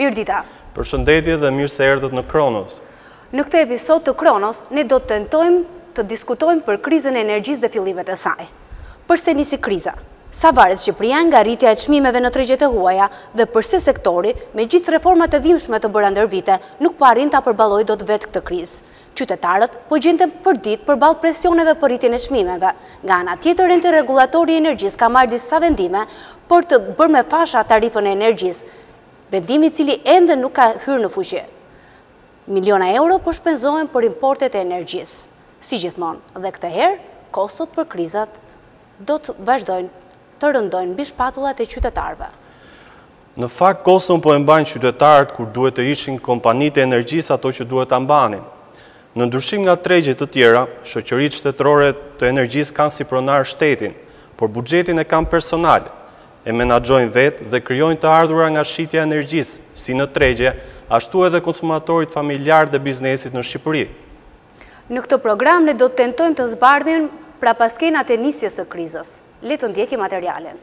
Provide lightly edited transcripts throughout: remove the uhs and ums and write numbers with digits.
Mirdita. Përshëndetje dhe mirë se erdhët në Kronos. Në këtë episod të Kronos, ne do të tentojmë të diskutojmë për krizën e energjisë dhe fillimet e saj. Përse nisi kriza? Sa varet Shqipëria nga rritja e çmimeve në tregjet e huaja dhe përse sektori, me gjithë reformat e dhimbshme të bëra ndër vite, nuk po arrin ta përballojë dot vetë këtë krizë. Qytetarët po gjenden përditë përballë presioneve për rritjen e çmimeve. Nga ana tjetër, ente rregullatori i energjisë ka marrë disa vendime për të bërë me fasha tarifën e energjisë, vendimi i cili ende nuk ka hyrë në fuqi. Miliona euro po shpenzohen për importet e energjisë. Si gjithmonë, dhe këtë herë, kostot për krizat do të vazhdojnë të rëndojnë mbi shpatullat e qytetarëve. Në fakt, koston po e mbajnë qytetarët kur duhet të ishin kompanitë e energjisë ato që duhet ta mbanin. Në ndryshim nga tregjet të tjera, shoqëritë shtetërore të energjisë kanë si pronar shtetin, por buxhetin e kanë personal, e menaxhojnë vetë dhe krijojnë të ardhura nga shitja e energjisë, si në tregje, ashtu edhe konsumatorit familjar dhe biznesit në Shqipëri. Në këtë program ne do të tentojmë të zbardhim prapaskenat e nisjes së krizës. Le të ndjekim materialin.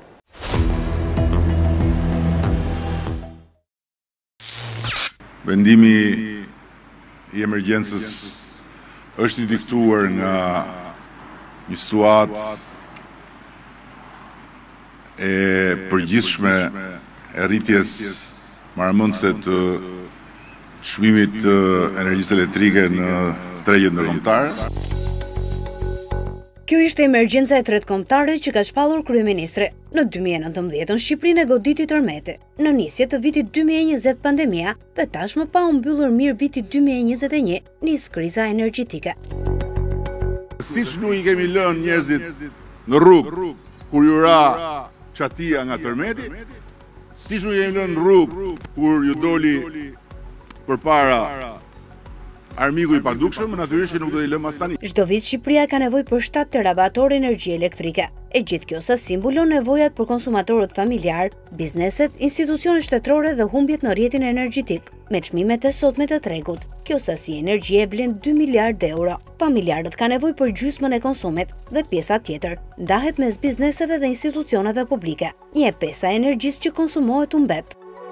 Vendimi i emergjencës është i diktuar nga një situatë e përgjithshme e rritjes marrëmendse të çmimit të energjisë elektrike në tregjet ndërkombëtare. Kjo ishte emergjenca e tretë kombëtare që ka shpallur kryeministri. Në 2019 Shqipërinë e goditi tërmeti. Në nisje të vitit 2020 pandemia dhe tashmë pa u mbyllur mirë viti 2021 nis kriza energjetike. Siç nuk i kemi lënë njerëzit në rrugë kur ju ra çatia nga tërmeti, siç nuk i kemi lënë në rrugë kur ju doli përpara armiku i padukshëm, natyrisht që nuk do t'i lëmë as tani. Çdo vit Shqipëria ka nevojë për 7 teravatorë energji elektrike. E gjithë kjo sasi mbulon nevojat për konsumatorët familjar, bizneset, institucionet shtetërore dhe humbjet në rrjetin energjetik. Me çmimet e sotme të tregut, kjo sasi energjie vlen 2 miliardë euro. Familjarët ka nevojë për gjysmën e konsumit dhe pjesa tjetër ndahet mes bizneseve dhe institucioneve publike. 1/5 e energjisë që konsumohet u mbet.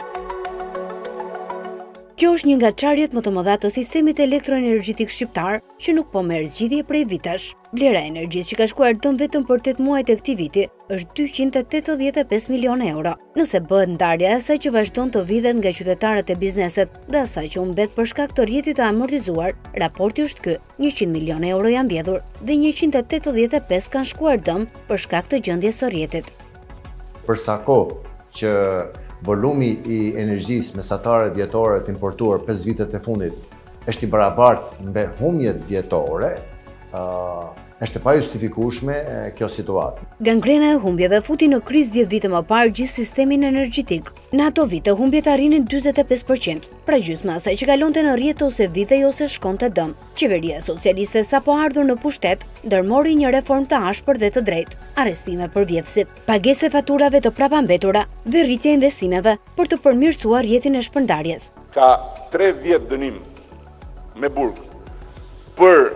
Kjo është një nga çarjet më të mëdha të sistemit elektroenergjetik shqiptar, që nuk po merr zgjidhje prej vitesh. Vlera e energjisë që ka shkuar dëm vetëm për 8 muajt e këtij viti është 285 milionë euro. Nëse bëhet ndarja e asaj që vazhdon të vidhet nga qytetarët e bizneset dhe asaj që u mbet për shkak të rrjetit të amortizuar, raporti është ky: 100 milionë euro janë mbledhur dhe 185 kanë shkuar dëm për shkak të gjendjes së rrjetit. Për sa kohë që volumi i energjisë mesatare vjetore të importuar 5 vitet e fundit është i barabartë me humjet vjetore, është e pajustifikueshme kjo situatë. Gangrena e humbjeve futi në krizë 10 vite më parë gjithë sistemin energjetik. Në ato vite humbjet arrinin 45%, pra gjysma asaj që kalonte në rrjet ose vidhej ose shkonte dëm. Qeveria socialiste sapo ardhur në pushtet ndërmori një reformë të ashpër dhe të drejtë, arrestime për vjetësit, pagese faturave të prapambetura dhe rritje investimeve për të përmirësuar rrjetin e shpërndarjes. Ka 3 vjet dënim me burg për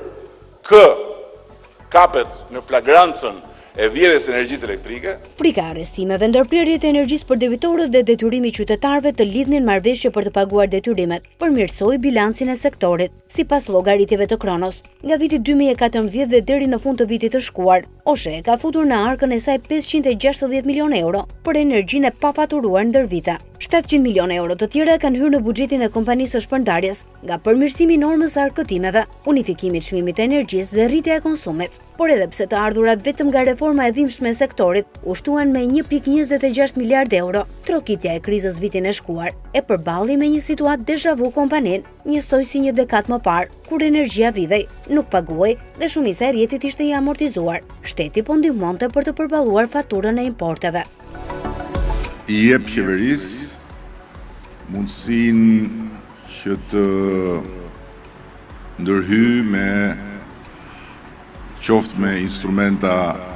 kapet në flagrancën e vjedhjes energjisë elektrike. Frika arrestimeve, ndërprerjet e energjisë për debitorët dhe detyrimi qytetarëve të lidhnin marrëveshje për të paguar detyrimet, përmirësoi bilancin e sektorit. Sipas llogaritjeve të Kronos, nga viti 2014 dhe deri në fund të vitit të shkuar, OSHE ka futur në arkën e saj 560 milionë euro për energjinë e pafaturuar ndër vite. 700 milionë euro të tjera kanë hyrë në buxhetin e kompanisë së shpërndarjes nga përmirësimi i normës së arkëtimeve, unifikimi i çmimit të energjisë dhe rritja e konsumit. Por edhe pse të ardhurat vetëm nga reforma e dhimbshme e sektorit u shtuan me 1.26 miliardë euro, trokitja e krizës vitin e shkuar e përballi me një situatë deja vu kompaninë, njësoj si një dekadë më parë, kur energjia vidhej, nuk paguaj dhe shumica e rrjetit ishte i amortizuar. Shteti po ndihmonte për të përballuar faturën e importeve. I jep qeverisë mundësinë që të ndërhyjë me qoftë me instrumenta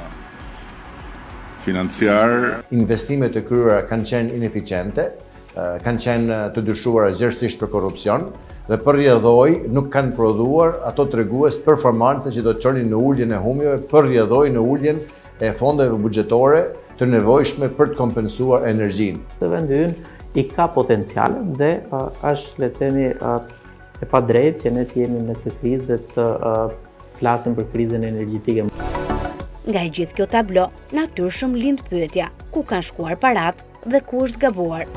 financiar. Investimet e kryera kanë qenë ineficiente, kanë qenë të dyshuara zgjersisht për korrupsion dhe përrjedhoi nuk kanë prodhuar ato tregues performance që do të çonin në uljen e humjeve, përrjedhoi në uljen e fondeve buxhetore të nevojshme për të kompensuar energjinë. Të vendi ynë i ka potenciale dhe është, le të themi, e padrejtë që ne të jemi në këtë krizë dhe të flasim për krizën energjetike. Nga i gjithë kjo tablo, natyrshëm lind pyetja, ku kanë shkuar parat dhe ku është gabuar.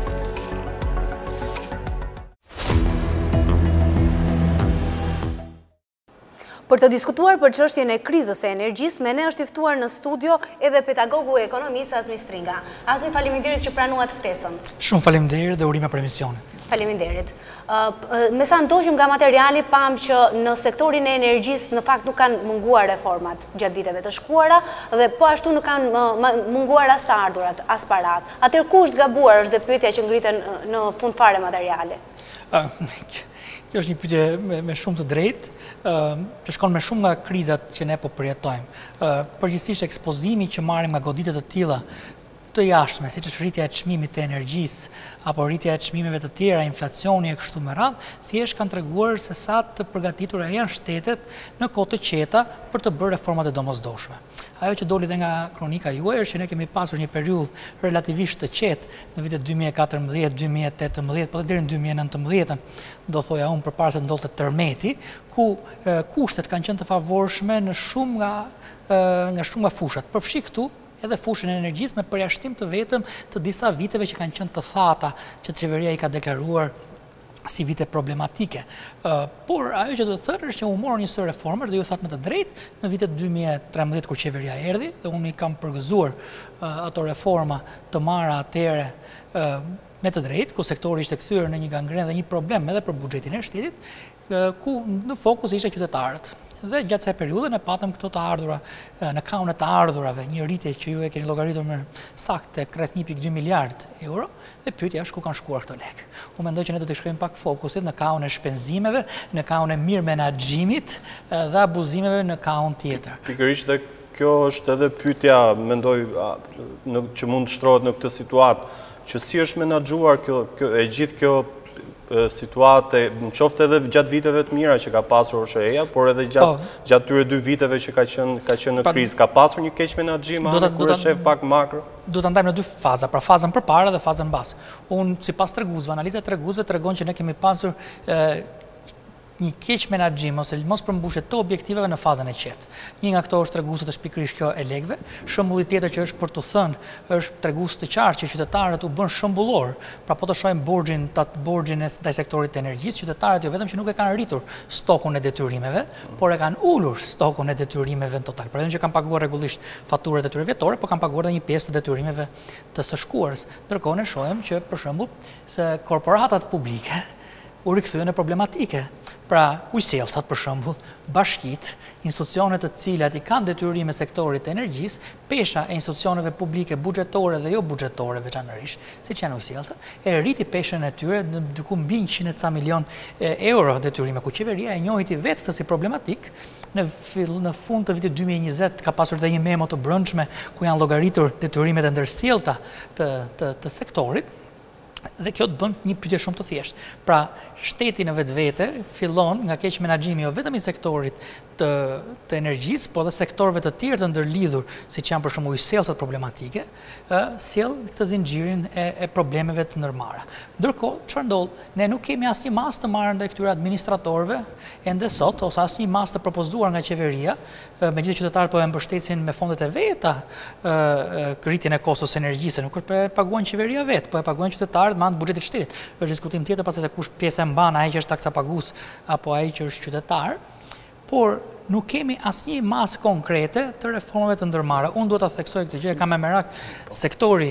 Për të diskutuar për çështjen e krizës së energjisë, me ne është i ftuar në studio edhe pedagogu e ekonomisë Azmi Stringa. Azmi, faleminderit që pranuat ftesën. Shumë faleminderit dhe urime për emisionin. Faleminderit. Me sa ndoqëm nga materiali, pam që në sektorin e energjisë në fakt nuk kanë munguar reformat gjatë viteve të shkuara dhe po ashtu nuk kanë munguar as të ardhurat, as parat. Atëherë ku është gabuar, është dhe pyetja që ngriten në fund fare materiale. Kjo është një pyetje me shumë të drejtë, që shkon me shumë nga krizat që ne po përjetojmë. Përgjithsisht ekspozimi që marrim nga goditet të tilla të jashtme, siç është rritja e çmimit të energjisë apo rritja e çmimeve të tjera, inflacioni e kështu me radhë, thjesht kanë treguar se sa të përgatitura janë shtetet në kohë të qeta për të bërë reformat e domosdoshme. Ajo që doli dhe nga kronika juaj është që ne kemi pasur një periudhë relativisht të qetë në vitet 2014, 2018, po deri në 2019, do thoja unë përpara se ndodhte tërmeti, ku kushtet kanë qenë të favorshme në shumë nga fushat. Përfshi këtu edhe fushën e energjisë me përjashtim të vetëm të disa viteve që kanë qenë të thata, që qeveria i ka deklaruar si vite problematike. Por ajo që do të thërë është që u morën një sër reformër dhe ju thatë me të drejtë në vitet 2013 kur qeveria erdhi dhe unë i kam përgëzuar ato reforma të marra atëre me të drejtë, ku sektori ishte kthyer në një gangrenë dhe një problem edhe për buxhetin e shtetit, ku në fokus ishte qytetarët. Dhe gjatë kësaj periudhe ne patëm këto të ardhura, në kaunet të ardhurave, një rritje që ju e keni llogaritur më saktë rreth 1.2 miliard euro, dhe pyetja është ku kanë shkuar këto lekë. Unë mendoj që ne do të shkojmë pak fokusit në kaun e shpenzimeve, në kaun e mirë menaxhimit dhe abuzimeve në kaun tjetër. Pikërisht dhe kjo është edhe pyetja, mendoj, që mund të shtrohet në këtë situatë, që si është menaxhuar e gjithë kjo situate, në qoftë edhe gjatë viteve të mira që ka pasur OSHE-ja, por edhe gjatë tyre 2 viteve që ka qenë në krizë, ka pasur një keq menaxhim kur është shef pak makro? Do ta ndajmë në 2 faza, pra fazën përpara dhe fazën mbas. Unë sipas treguesve, analiza e treguesve tregon që ne kemi pasur një keq menaxhim ose mos përmbushje të objektiveve në fazën e qetë. Një nga këto është treguesit është pikërisht kjo e lekëve. Shembulli tjetër që është për të thënë është tregues të qartë që qytetarët u bën shembullor. Pra po të shohim borxhin ndaj sektorit të energjisë, qytetarët jo vetëm që nuk e kanë rritur stokun e detyrimeve, por e kanë ulur stokun e detyrimeve në total. Pra që kanë paguar rregullisht faturat e tyre vjetore, por kanë paguar edhe një pjesë të detyrimeve të së shkuarës. Ndërkohë ne shohim që për shembull se korporatat publike u rikthyen në problematike. Pra, ujësellsat për shembull, bashkitë, institucionet të cilat i kanë detyrime sektorit të energjisë, pesha e institucioneve publike buxhetore dhe jo buxhetore veçanërisht, siç janë ujësellsat, e rriti peshën e tyre në diku mbi 100 ca milion euro detyrime, ku qeveria e njohiti vetë këtë si problematik. Në fund të vitit 2020 ka pasur dhe një memo të brendshme ku janë llogaritur detyrimet e ndërsjellta të sektorit. Dhe kjo të bën një pyetje shumë të thjeshtë. Pra, shteti në vetvete fillon nga keq menaxhimi jo vetëm i sektorit të energjisë, por edhe sektorëve të tjerë të ndërlidhur, siç janë për shembull ujësellsat problematike, sjell këtë zinxhirin e problemeve të ndërmarra. Ndërkohë, çfarë ndodh? Ne nuk kemi asnjë mas të marrë ndaj këtyre administratorëve ende sot, ose asnjë mas të propozuar nga qeveria, megjithëse qytetarët po e mbështesin me fondet e veta rritjen e kostos së energjisë, nuk e paguan qeveria vet, po e paguan qytetarët me anë të buxhetit të shtetit. Është diskutim tjetër pastaj se kush pjesë e mban, ai që është taksapagues apo ai që është qytetar. Por nuk kemi asnjë masë konkrete të reformave të ndërmarra. Unë duhet ta theksoj këtë gjë, kam me merak sektori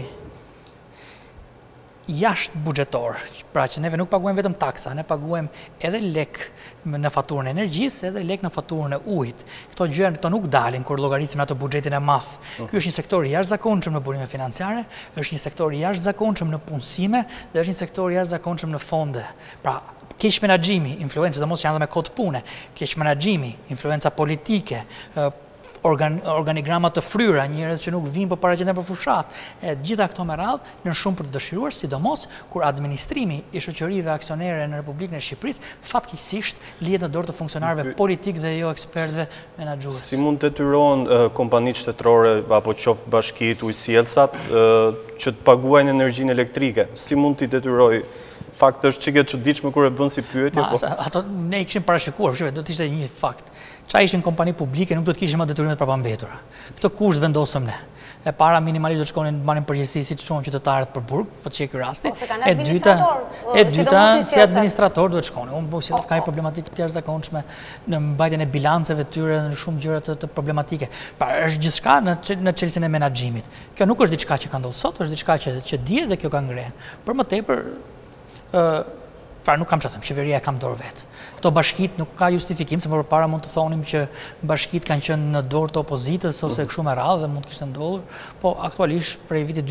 jashtë buxhetor, pra që neve nuk paguajmë vetëm taksa, ne paguajmë edhe lek në faturën e energjisë, edhe lek në faturën e ujit. Këto gjëra këto nuk dalin kur llogarisim ato buxhetin e madh. Ky është një sektor i jashtëzakonshëm në burime financiare, është një sektor i jashtëzakonshëm në punësime dhe është një sektor i jashtëzakonshëm në fonde. Pra, keq menaxhimi, influencë, domos që janë edhe me kod pune, keq menaxhimi, influenca politike, organigrama të fryra, njerëz që nuk vinë për paraqitjen për fushat, gjitha këto me radhë janë shumë për të dëshiruar, sidomos kur administrimi i shoqërive aksionere në Republikën e Shqipërisë fatkeqësisht lihet në dorë të funksionarëve politikë dhe jo ekspertëve menaxhues. Si mund të detyrohen kompanitë shtetërore apo qoftë bashkitë, ujësiellsat që të paguajnë energjinë elektrike? Si mund t'i detyroj? Fakt është që ke çuditshme kur e bën si pyetje, po. Ato ne i kishim parashikuar, do të ishte një fakt. Qa ishin kompani publike, nuk do të kishim detyrimet prapambetura. Këtë kusht vendosëm ne. E para minimalisht do të shkonin marrin përgjegjësi si shumë qytetarët për burg, po çe ky rasti. E dyta si administrator duhet shkonin. Unë bëj si ka një problematikë të jashtëzakonshme në mbajtjen e bilanceve të tyre në shumë gjëra të problematike. Pra është gjithçka në çelësinë e menaxhimit. Kjo nuk është diçka që ka ndodhur sot, është diçka që dihet dhe kjo ka ngrenë. Për më tepër pra nuk kam që them, qeveria e kam dorë vetë. Këto bashkit nuk ka justifikim, se më përpara mund të thonim që bashkit kanë qenë në dorë të opozitës ose kështu me radhë dhe mund të kishte ndodhur, po aktualisht prej vitit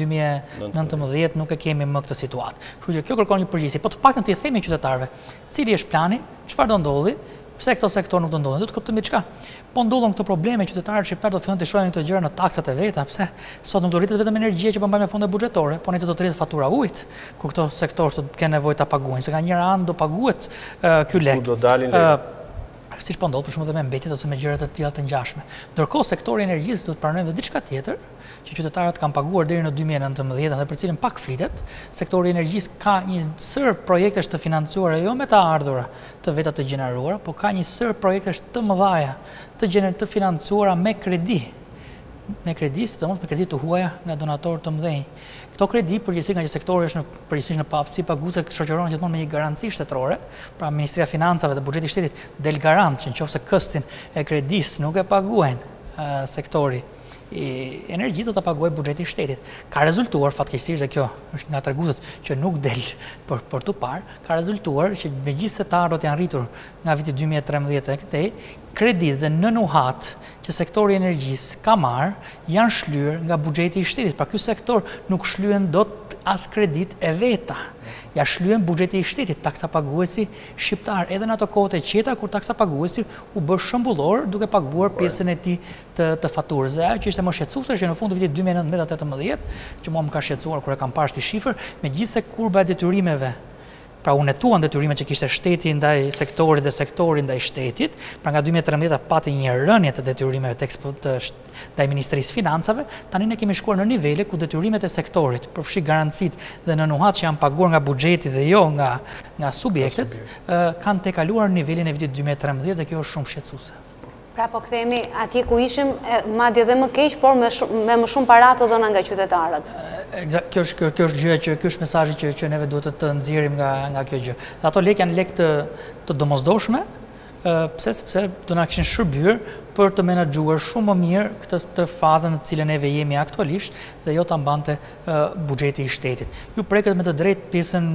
2019 nuk e kemi më këtë situatë. Kështu që kjo kërkon një përgjegjësi, po të paktën t'i themi qytetarëve, cili është plani, çfarë do ndodhi, pse këto sektor nuk do ndodhin, do të kuptojmë çka. Po ndodhen këto probleme, qytetarët shqiptar do të fillojnë të shohin këto gjëra në taksat e veta, pse sot nuk do rritet vetëm energjia që po mbajmë me fonde buxhetore, po nëse do të rritet fatura ujit, kur këto sektor të kenë nevojë ta paguajnë, se nga njëra anë do paguhet ky lek. Ku do dalin lekët? Siç po ndodh për shembull dhe me mbetjet ose me gjëra të tilla të ngjashme. Ndërkohë sektori i energjisë do të pranojmë diçka tjetër, që qytetarët kanë paguar deri në 2019 dhe për cilën pak flitet. Sektori i energjisë ka një sër projektesh të financuara jo me të ardhura të veta të gjeneruara, po ka një sër projektesh të mëdha të financuara me kredi. Me kredi, sidomos me kredi të huaja nga donatorë të mëdhenj. Këto kredi përgjithësisht nga që sektori është përgjithsisht në paaftësi paguese shoqërohen gjithmonë me një garanci shtetërore, pra Ministria e Financave dhe Buxheti i Shtetit del garant që nëse këstin e kredisë nuk e paguajnë sektori i energjisë do ta paguajë Buxheti i Shtetit. Ka rezultuar fatkeqësisht dhe kjo është nga treguesit që nuk del për tu parë, ka rezultuar që megjithëse tarot janë rritur nga viti 2013 e këtej, kredit dhe nënuhat që sektori i energjisë ka marrë janë shlyer nga Buxheti i Shtetit. Pra ky sektor nuk shlyen dot as kredit e veta. Ja shlyen Buxheti i Shtetit, taksa paguesi shqiptar, edhe në ato kohët e qeta kur taksa paguesi u bë shembullor duke paguar pjesën e tij të faturës. Dhe ajo që ishte më shqetësuese që në fund të vitit 2019-18, që mua më ka shqetësuar kur e kam parë si shifër, megjithëse kurba e detyrimeve, pra u netuan detyrimet që kishte shteti ndaj sektorit dhe sektori ndaj shtetit, pra nga 2013 pati një rënje të detyrimeve ndaj Ministrisë Financave, tani ne kemi shkuar në nivele ku detyrimet e sektorit, përfshi garancit dhe nënuhat që janë paguar nga buxheti dhe jo nga subjektet, kanë tejkaluar nivelin e vitit 2013 dhe kjo është shumë shqetësuese. Pra po kthehemi atje ku ishim, madje edhe më keq, por me më shumë para të dhëna nga qytetarët. Kjo është gjëja që ky është mesazhi që neve duhet të nxjerrim nga kjo gjë. Dhe ato lekë janë lekë të domosdoshme, sepse do na kishin shërbyer për të menaxhuar shumë më mirë këtë fazën në cilën neve jemi aktualisht dhe jo ta mbante buxheti i shtetit. Ju preket me të drejtë pjesën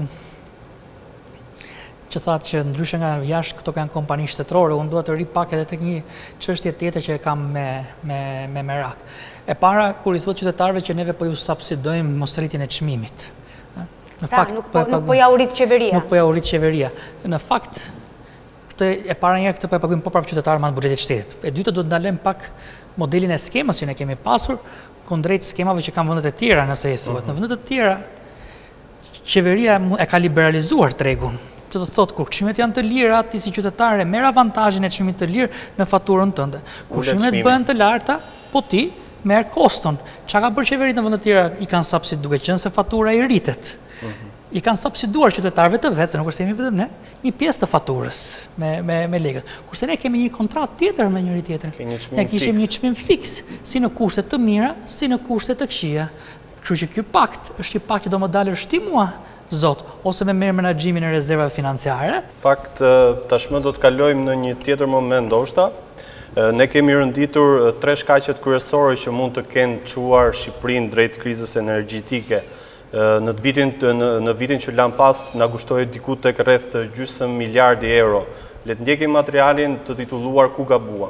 që thatë që ndryshe nga jashtë këto kanë kompani shtetërore, unë dua të ri pak edhe tek një çështje tjetër që e kam me merak. E para kur i thotë qytetarëve që neve po ju subsidojmë mosrritjen e çmimit. Në fakt nuk po ja urit qeveria. Nuk po ja urit qeveria. Në fakt këtë e para njëherë këtë po e paguajmë po prapë qytetarët me buxhetin e shtetit. E dyta do të ndalojmë pak modelin e skemës që ne kemi pasur kundrejt skemave që kanë vendet e tjera, nëse i thuhet. Në vendet e tjera qeveria e ka liberalizuar tregun. Që të thotë, kur çmimet janë të lira, ti si qytetar e merr avantazhin e çmimit të lirë në faturën tënde. Kur çmimet bëhen të larta, po ti merr koston. Çka ka bërë qeveria në vende të tjera i kanë subsidiuar duke qenë se fatura i rritet. I kanë subsidiuar qytetarëve të vetë, se nuk është themi vetëm ne, një pjesë të faturës me lekët. Kurse ne kemi një kontratë tjetër me njëri tjetrin. Ne kishim një çmim fiks, si në kushte të mira, si në kushte të këqija. Kështu që ky pakt është një pakt që do më dalë shti mua zot, ose me merr menaxhimin e rezervave financiare. Fakt, tashmë do të kalojmë në një tjetër moment ndoshta. Ne kemi rënditur 3 shkaqet kryesore që mund të kenë çuar Shqipërinë drejt krizës energjetike. Në vitin që lan pas na gushtoi diku tek rreth gjysmë miliardi euro. Le të ndjekim materialin të titulluar Ku gabuam.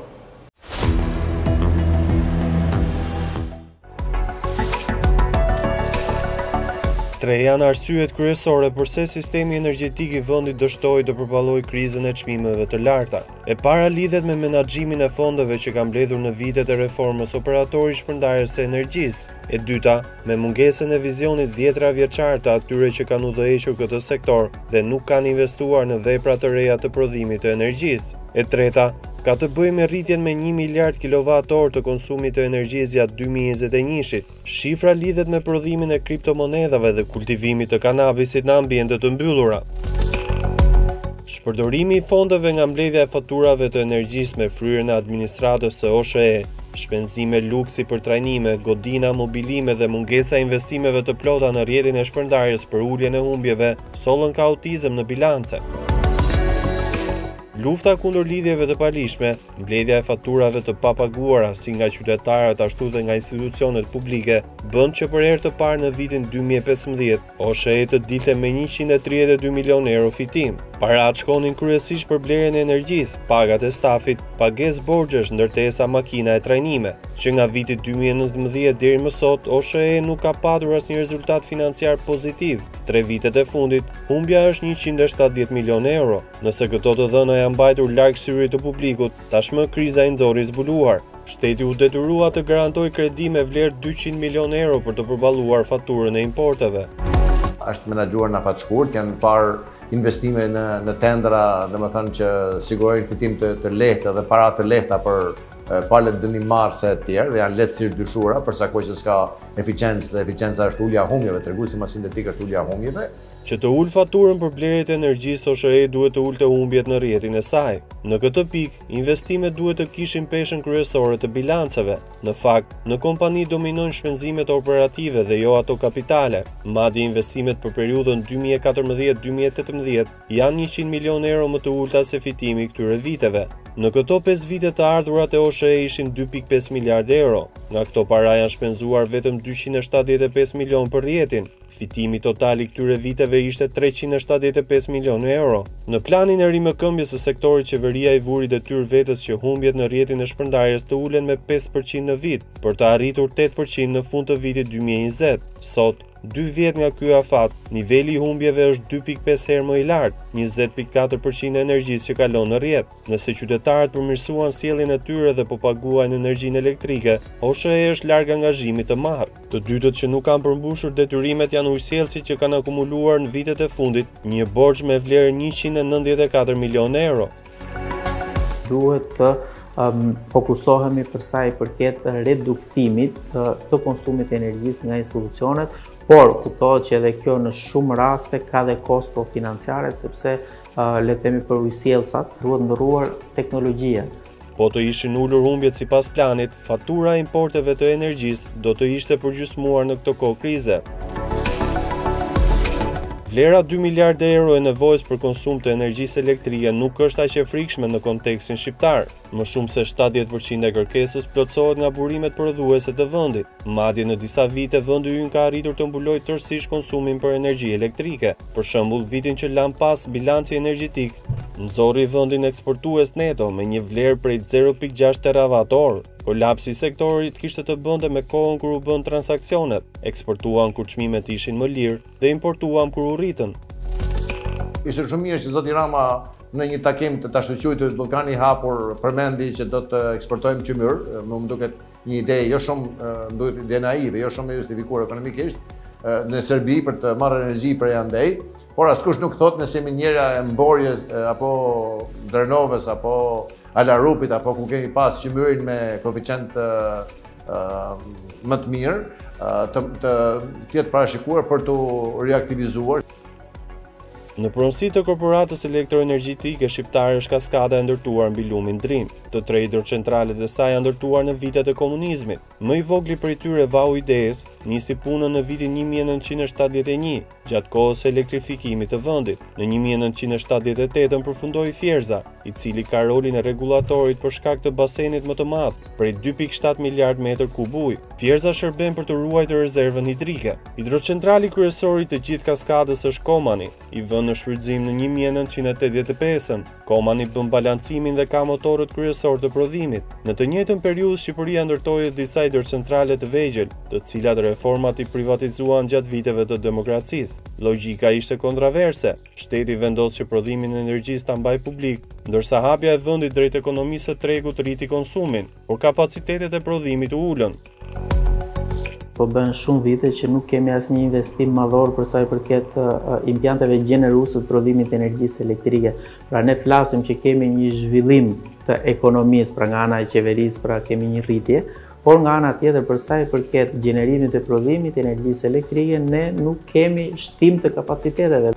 3 janë arsyet kryesore përse sistemi energjetik i vendit dështoi të përballojë krizën e çmimeve të larta. E para lidhet me menaxhimin e fondeve që ka mbledhur në vitet e reformës operatori i shpërndarjes së energjisë. E dyta, me mungesën e vizionit 10 vjeçar të atyre që kanë udhëhequr këtë sektor dhe nuk kanë investuar në vepra të reja të prodhimit të energjisë. E treta, ka të bëjë me rritjen me 1 miliard kilovat-orë të konsumit të energjisë gjatë 2021-shit. Shifra lidhet me prodhimin e kriptomonedhave dhe kultivimit të kanabisit në ambiente të mbyllura. Shpërdorimi i fondeve nga mbledhja e faturave të energjisë me fryrjen e administratës së OSHE, shpenzime luksi për trajnime, godina, mobilime dhe mungesa e investimeve të plota në rrjetin e shpërndarjes për uljen e humbjeve, sollën kaotizëm në bilance. Lufta kundër lidhjeve të palishme, mbledhja e faturave të papaguara si nga qytetarët ashtu dhe nga institucionet publike, bën që për herë të parë në vitin 2015, OSHE të dilte me 132 milion euro fitim. Paratë shkonin kryesisht për blerjen e energjisë, pagat e stafit, pagesë borxhesh, ndërtesa makina e trajnime. Që nga viti 2019 deri më sot, OSHE nuk ka patur asnjë rezultat financiar pozitiv. 3 vitet e fundit, humbja është 170 milion euro. Nëse këto të dhëna janë mbajtur larg syrit të publikut, tashmë kriza i nxorri zbuluar. Shteti u detyrua të garantoj kredi me vlerë 200 milion euro për të përballuar faturën e importeve. Është menaxhuar në afat shkurt, janë parë investime në tendra, domethënë që sigurojnë fitim të lehtë dhe para të lehta për palët dënimmarrëse të tjerë dhe janë lehtësisht dyshura, përsa kohë që s'ka eficiencë dhe eficienca është ulja e humjeve, treguesi më sintetik është ulja e humjeve. Që të ul faturën për blerjet e energjisë, OSHE duhet të ulte humbjet në rrjetin e saj. Në këtë pikë, investimet duhet të kishin peshën kryesore të bilanceve. Në fakt, në kompani dominojnë shpenzimet operative dhe jo ato kapitale. Madje investimet për periudhën 2014-2018 janë 100 milion euro më të ulta se fitimi i këtyre viteve. Në këto 5 vite të ardhurat e OSHE ishin 2.5 miliard euro. Nga këto para janë shpenzuar vetëm 275 milion për rrjetin. Fitimi total i këtyre viteve ishte 375 milion euro. Në planin e rimëkëmbjes së sektorit, qeveria i vuri detyrë vetes që humbjet në rrjetin e shpërndarjes të ulen me 5% në vit, për të arritur 8% në fund të vitit 2020. Sot, 2 vjet nga ky afat, niveli i humbjeve është 2.5 herë më i lartë, 20.4% e energjisë që kalon në rrjet. Nëse qytetarët përmirësuan sjelljen e tyre dhe po paguajnë energjinë elektrike, OSHE është larg angazhimit të marrë. Të dytët që nuk kanë përmbushur detyrimet janë ujësjellësit që kanë akumuluar në vitet e fundit një borxh me vlerë 194 milion euro. Duhet të fokusohemi për sa i përket reduktimit të konsumit të energjisë nga institucionet, por kuptohet që edhe kjo në shumë raste ka dhe kosto financiare, sepse le të themi për ujësjellësat duhet ndërruar teknologjia. Po të ishin ulur humbjet sipas planit, fatura e importeve të energjisë do të ishte përgjysmuar në këtë kohë krize. Vlera 2 miliardë euro e nevojës për konsum të energjisë elektrike nuk është aq e frikshme në kontekstin shqiptar. Më shumë se 70% e kërkesës plotësohet nga burimet prodhuese të vendit. Madje në disa vite vendi ynë ka arritur të mbulojë tërësisht konsumin për energji elektrike. Për shembull, vitin që lan pas bilanci energjetik, nxorri vendin eksportues neto me një vlerë prej 0.6 terawatt-orë. Kolapsi i sektorit kishte të bënte me kohën kur u bën transaksionet, eksportuan kur çmimet ishin më lirë dhe importuan kur u rritën. Ishte shumë mirë që zoti Rama në një takim të tashuqujtë të Ballkani i hapur përmendi që do të eksportojmë qymyr, më duket një ide jo shumë ide naive, jo shumë e justifikuar ekonomikisht në Serbi për të marrë energji prej andej, por askush nuk thot nëse minjera e Mborjes apo Drenovës apo Alarupit apo ku kemi pas qymyrin me koeficient më të mirë të jetë parashikuar për të reaktivizuar. Në pronësi të korporatës elektroenergjitike shqiptare është kaskada e ndërtuar mbi lumin Drim. Të tre hidrocentralet e saj janë ndërtuar në vitet e komunizmit. Më i vogli prej tyre Vau Idees nisi punën në vitin 1971, gjatë kohës së elektrifikimit të vendit. Në 1978 përfundoi Fierza, i cili ka rolin e rregullatorit për shkak të basenit më të madh, prej 2.7 miliard metër kub ujë. Fierza shërben për të ruajtur rezervën hidrike. Hidrocentrali kryesor i të gjithë kaskadës është Komani, i vënë në shfrytëzim në 1985-ën. Komani bën balancimin dhe ka motorët kryesor të prodhimit. Në të njëjtën periudhë Shqipëria ndërtoi disa hidrocentrale të vegjël, të cilat reformat i privatizuan gjatë viteve të demokracisë. Logjika ishte kontraverse. Shteti vendos që prodhimin e energjisë ta mbajë publik, ndërsa hapja e vendit drejt ekonomisë së tregut rriti konsumin, por kapacitetet e prodhimit u ulën. Po bën shumë vite që nuk kemi asnjë investim madhor për sa i përket implanteve gjeneruese të prodhimit të energjisë elektrike. Pra ne flasim që kemi një zhvillim të ekonomisë, pra nga ana e qeverisë, pra kemi një rritje, por nga ana tjetër për sa i përket gjenerimit të prodhimit të energjisë elektrike, ne nuk kemi shtim të kapaciteteve.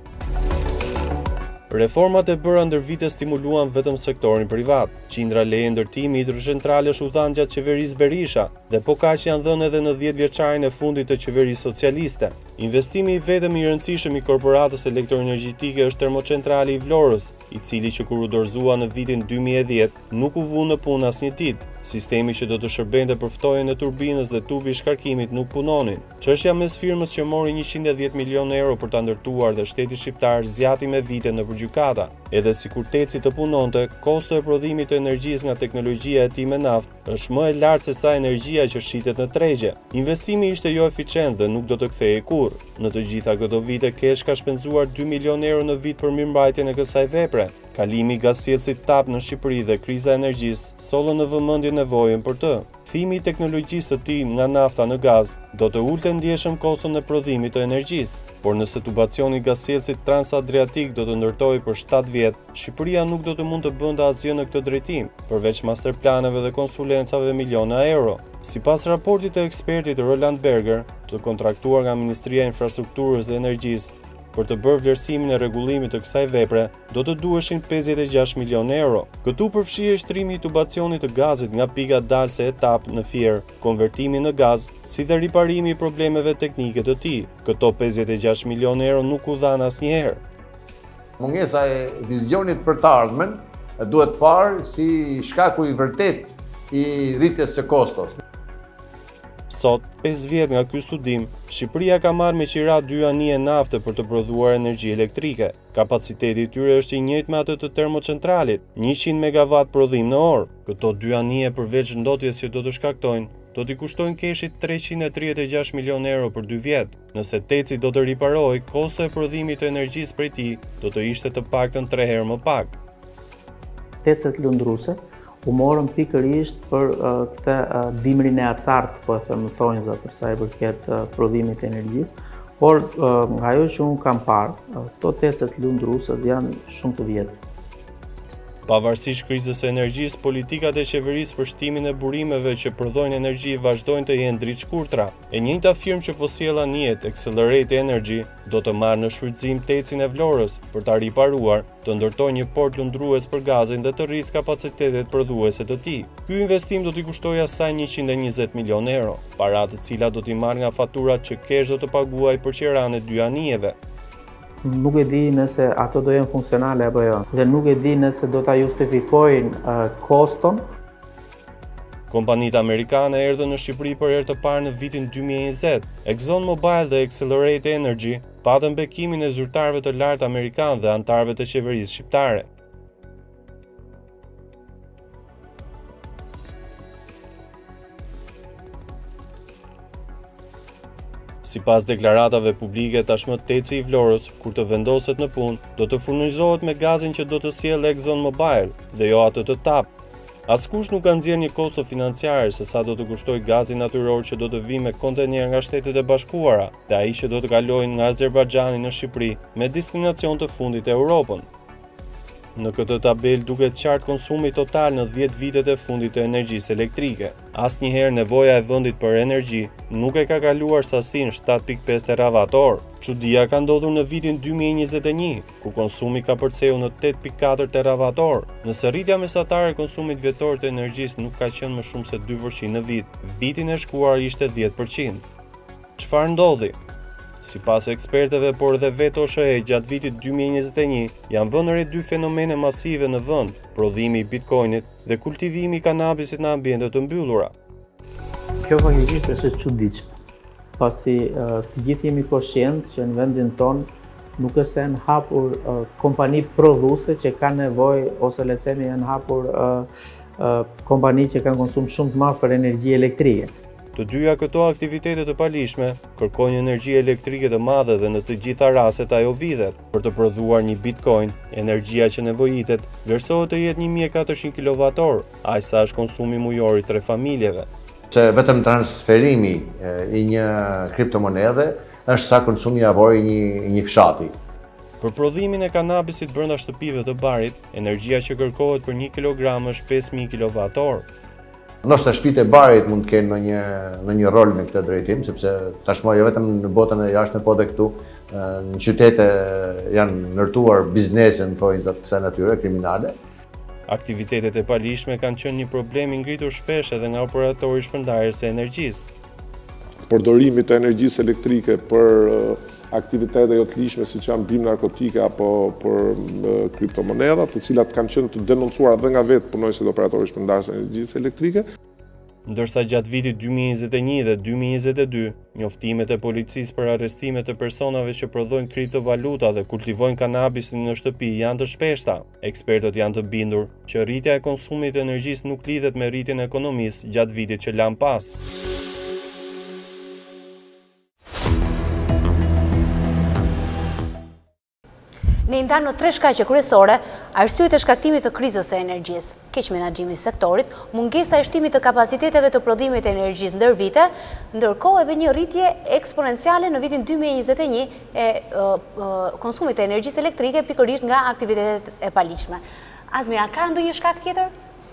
Reformat e bëra ndër vite stimuluan vetëm sektorin privat. Qindra leje ndërtimi hidrocentralesh u dhanë gjatë qeverisë Berisha dhe po kaq janë dhënë edhe në 10 vjeçarin e fundit të qeverisë socialiste. Investimi i vetëm i rëndësishëm i korporatës elektroenergjitike është termocentrali i Vlorës, i cili që kur u dorëzua në vitin 2010 nuk u vu në punë asnjë ditë. Sistemi që do të shërbente për ftojen e turbinës dhe tubi i shkarkimit nuk punonin. Çështja mes firmës që mori 110 milionë euro për ta ndërtuar dhe shteti shqiptar zgjati me vite në gjykata. Edhe sikur teci të punonte, kosto e prodhimit të energjisë nga teknologjia e tij me naftë është më e lartë se sa energjia që shitet në tregje. Investimi ishte jo eficient dhe nuk do të kthehej kurrë. Në të gjitha këto vite Kesh ka shpenzuar 2 milionë euro në vit për mirëmbajtjen e kësaj vepre. Kalimi i gasjellësit TAP në Shqipëri dhe kriza e energjisë sollën në vëmendje nevojën për të. Kthimi i teknologjisë së tij nga nafta në gaz do të ulte ndjeshëm koston e prodhimit të energjisë, por nëse tubacioni i gasjellësit transadriatik do të ndërtojë për 7 vjet, Shqipëria nuk do të mund të bënte asgjë në këtë drejtim, përveç masterplaneve dhe konsulencave miliona euro. Sipas raportit të ekspertit Roland Berger, të kontraktuar nga Ministria e Infrastrukturës dhe Energjisë, për të bërë vlerësimin e rregullimit të kësaj vepre, do të duheshin 56 milionë euro. Këtu përfshihet shtrimi i tubacionit të gazit nga pika dalse e TAP në Fier, konvertimi në gaz, si dhe riparimi i problemeve teknike të tij. Këto 56 milionë euro nuk u dhanë asnjëherë. Mungesa e vizionit për të ardhmen duhet parë si shkaku i vërtet i rritjes së kostos. Sot, 5 vjet nga ky studim, Shqipëria ka marrë me qira 2 anije nafte për të prodhuar energji elektrike. Kapaciteti i tyre është i njëjtë me atë të termocentralit, 100 MW prodhim në orë. Këto 2 anije përveç ndotjes që do të shkaktojnë, do t'i kushtojnë Keshit 336 milionë euro për 2 vjet. Nëse teci do të riparojë, kosto e prodhimit të energjisë prej tij do të ishte të paktën 3 herë më pak. Tecet lundruese u morën pikërisht për këtë dimrin e acartë, po e them thonjza për sa i përket prodhimit të energjisë, por nga ajo që unë kam parë, këto tecet lundruese janë shumë të vjetra. Pavarësisht krizës së energjisë, politikat e qeverisë për shtimin e burimeve që prodhojnë energji vazhdojnë të jenë dritë shkurtra. E njëjta firmë që po sjell anijet, Accelerate Energy, do të marrë në shfrytëzim tecin e Vlorës për ta riparuar, të ndërtojë një port lundrues për gazin dhe të rrisë kapacitetet prodhuese të tij. Ky investim do t'i kushtojë asaj 120 milionë euro, para të cilat do t'i marrë nga faturat që Kesh do të paguajë për qiranë e 2 anijeve. Nuk e di nëse ato do jenë funksionale apo jo, dhe nuk e di nëse do ta justifikojnë koston. Kompanitë amerikane erdhën në Shqipëri për herë të parë në vitin 2020. ExxonMobil dhe Accelerate Energy patën bekimin e zyrtarëve të lartë amerikanë dhe anëtarëve të qeverisë shqiptare. Sipas deklaratave publike, tashmë teci i Vlorës, kur të vendoset në punë, do të furnizohet me gazin që do të sjellë ExxonMobil dhe jo atë të TAP. Askush nuk ka nxjerrë një kosto financiare se sa do të kushtojë gazi natyror që do të vijë me kontener nga Shtetet e Bashkuara dhe ai që do të kalojë nga Azerbajxhani në Shqipëri me destinacion të fundit e Europën. Në këtë tabel duket qartë konsumi total në 10 vitet e fundit të energjisë elektrike. Asnjëherë nevoja e vendit për energji nuk e ka kaluar sasinë 7.5 terawatt-orë. Çudia ka ndodhur në vitin 2021, ku konsumi ka përcjellur në 8.4 terawatt-orë. Nëse rritja mesatare e konsumit vjetor të energjisë nuk ka qenë më shumë se 2% në vit, vitin e shkuar ishte 10%. Çfarë ndodhi? Sipas ekspertëve, por edhe vetë OSHE gjatë vitit 2021, janë vënë re 2 fenomene masive në vend, prodhimi i Bitcoinit dhe kultivimi i kanabisit në ambiente të mbyllura. Kjo faktikisht është e çuditshme, pasi të gjithë jemi koshient që në vendin tonë nuk është se janë hapur kompani prodhuese që kanë nevojë, ose le të themi janë hapur kompani që kanë konsum shumë të madh për energji elektrike. Të dyja këto aktivitete të palishme kërkojnë energji elektrike të madhe dhe në të gjitha rastet ajo vidhet. Për të prodhuar një bitcoin, energjia që nevojitet vlerësohet të jetë 1400 kWh, aq sa është konsumi mujor i 3 familjeve. Se vetëm transferimi i një kriptomonedhe është sa konsumi javor i një fshati. Për prodhimin e kanabisit brenda shtëpive të barit, energjia që kërkohet për 1 kg është 5000 kWh. Ndoshta shtëpitë e barit mund të kenë në një rol në këtë drejtim, sepse tashmë jo vetëm në botën e jashtme, po edhe këtu në qytete janë ndërtuar biznese në të kësaj natyre kriminale. Aktivitetet e palishme kanë qenë një problem i ngritur shpesh edhe nga operatori shpërndarjes së energjisë. Përdorimi të energjisë elektrike për aktivitete jo të lishme siç janë bim narkotike apo për kriptomonedha, të cilat kanë qenë të denoncuara edhe nga vetë punonjësit e operatorit shpërndarjes së energjisë elektrike. Ndërsa gjatë vitit 2021 dhe 2022, njoftimet e policisë për arrestimet të personave që prodhojnë kriptovaluta dhe kultivojnë kanabisin në shtëpi janë të shpeshta. Ekspertët janë të bindur që rritja e konsumit të energjisë nuk lidhet me rritjen e ekonomisë gjatë vitit që lan pas. Ne ndanë në 3 shkaqe kryesore, arsyet e shkaktimit të krizës së energjisë, keq menaxhimi i sektorit, mungesa e shtimit të kapaciteteve të prodhimit të energjisë ndër vite, ndërkohë edhe një rritje eksponenciale në vitin 2021 e konsumit të energjisë elektrike pikërisht nga aktivitetet e palishme. Azmi, a ka ndonjë shkak tjetër?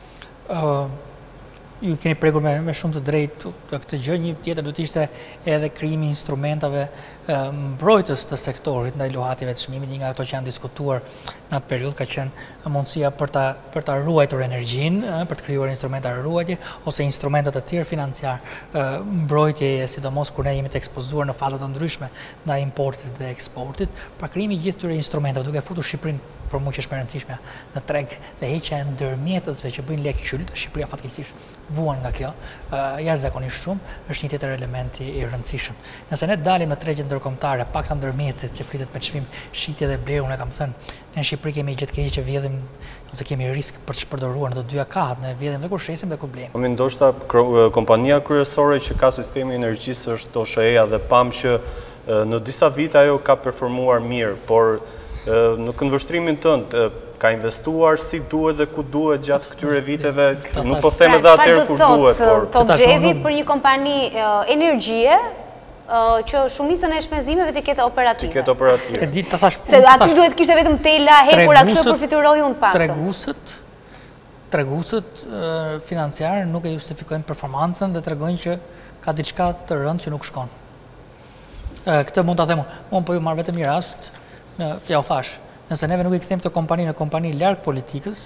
Ju keni prekur me shumë të drejtë të këtë gjë, një tjetër do të ishte edhe krijimi instrumentave mbrojtës të sektorit ndaj lohative të çmimit, një nga ato që janë diskutuar në atë periudhë ka qenë mundësia për ta ruajtur energjinë, për të krijuar instrumenta ruajtje ose instrumente të tjerë financiar mbrojtjeje, sidomos kur ne jemi të ekspozuar në faza të ndryshme ndaj importit dhe eksportit, pra krijimi gjithë këtyre instrumenteve duke futur Shqipërinë për mua që është më e rëndësishme në treg dhe heqja e ndërmjetësve që bëjnë lekë qytet, Shqipëria fatkeqësisht vuan nga kjo, jashtëzakonisht shumë, është një tjetër element i rëndësishëm. Nëse ne dalim në tregjet ndërkombëtare, pakta ndërmjetësit që flitet me çmim, shitje dhe blerun e kam thënë, ne në Shqipëri kemi gjë të keqe që vjedhim ose kemi risk për të shpërdoruar në të dyja kahat, ne vjedhim dhe kur shesim dhe kur blejmë. Ndoshta kompania kryesore që ka sistemi energjisë është OSHE-ja dhe pam që në disa vite ajo ka performuar mirë, por në këndvështrimin tënd ka investuar si duhet dhe ku duhet gjatë këtyre viteve, nuk po them edhe atëherë kur duhet, por thot Xhevi për një kompani energjie që shumicën e shpenzimeve të ketë operative. E di të thash. Se aty duhet kishte vetëm tela, hekura kështu përfituroi unë pak. Treguesët financiarë nuk e justifikojnë performancën dhe tregojnë që ka diçka të rëndë që nuk shkon. Këtë mund ta them unë, po ju marr vetëm një rast. Ja u thash, nëse neve nuk i kthejmë të kompani në kompani larg politikës,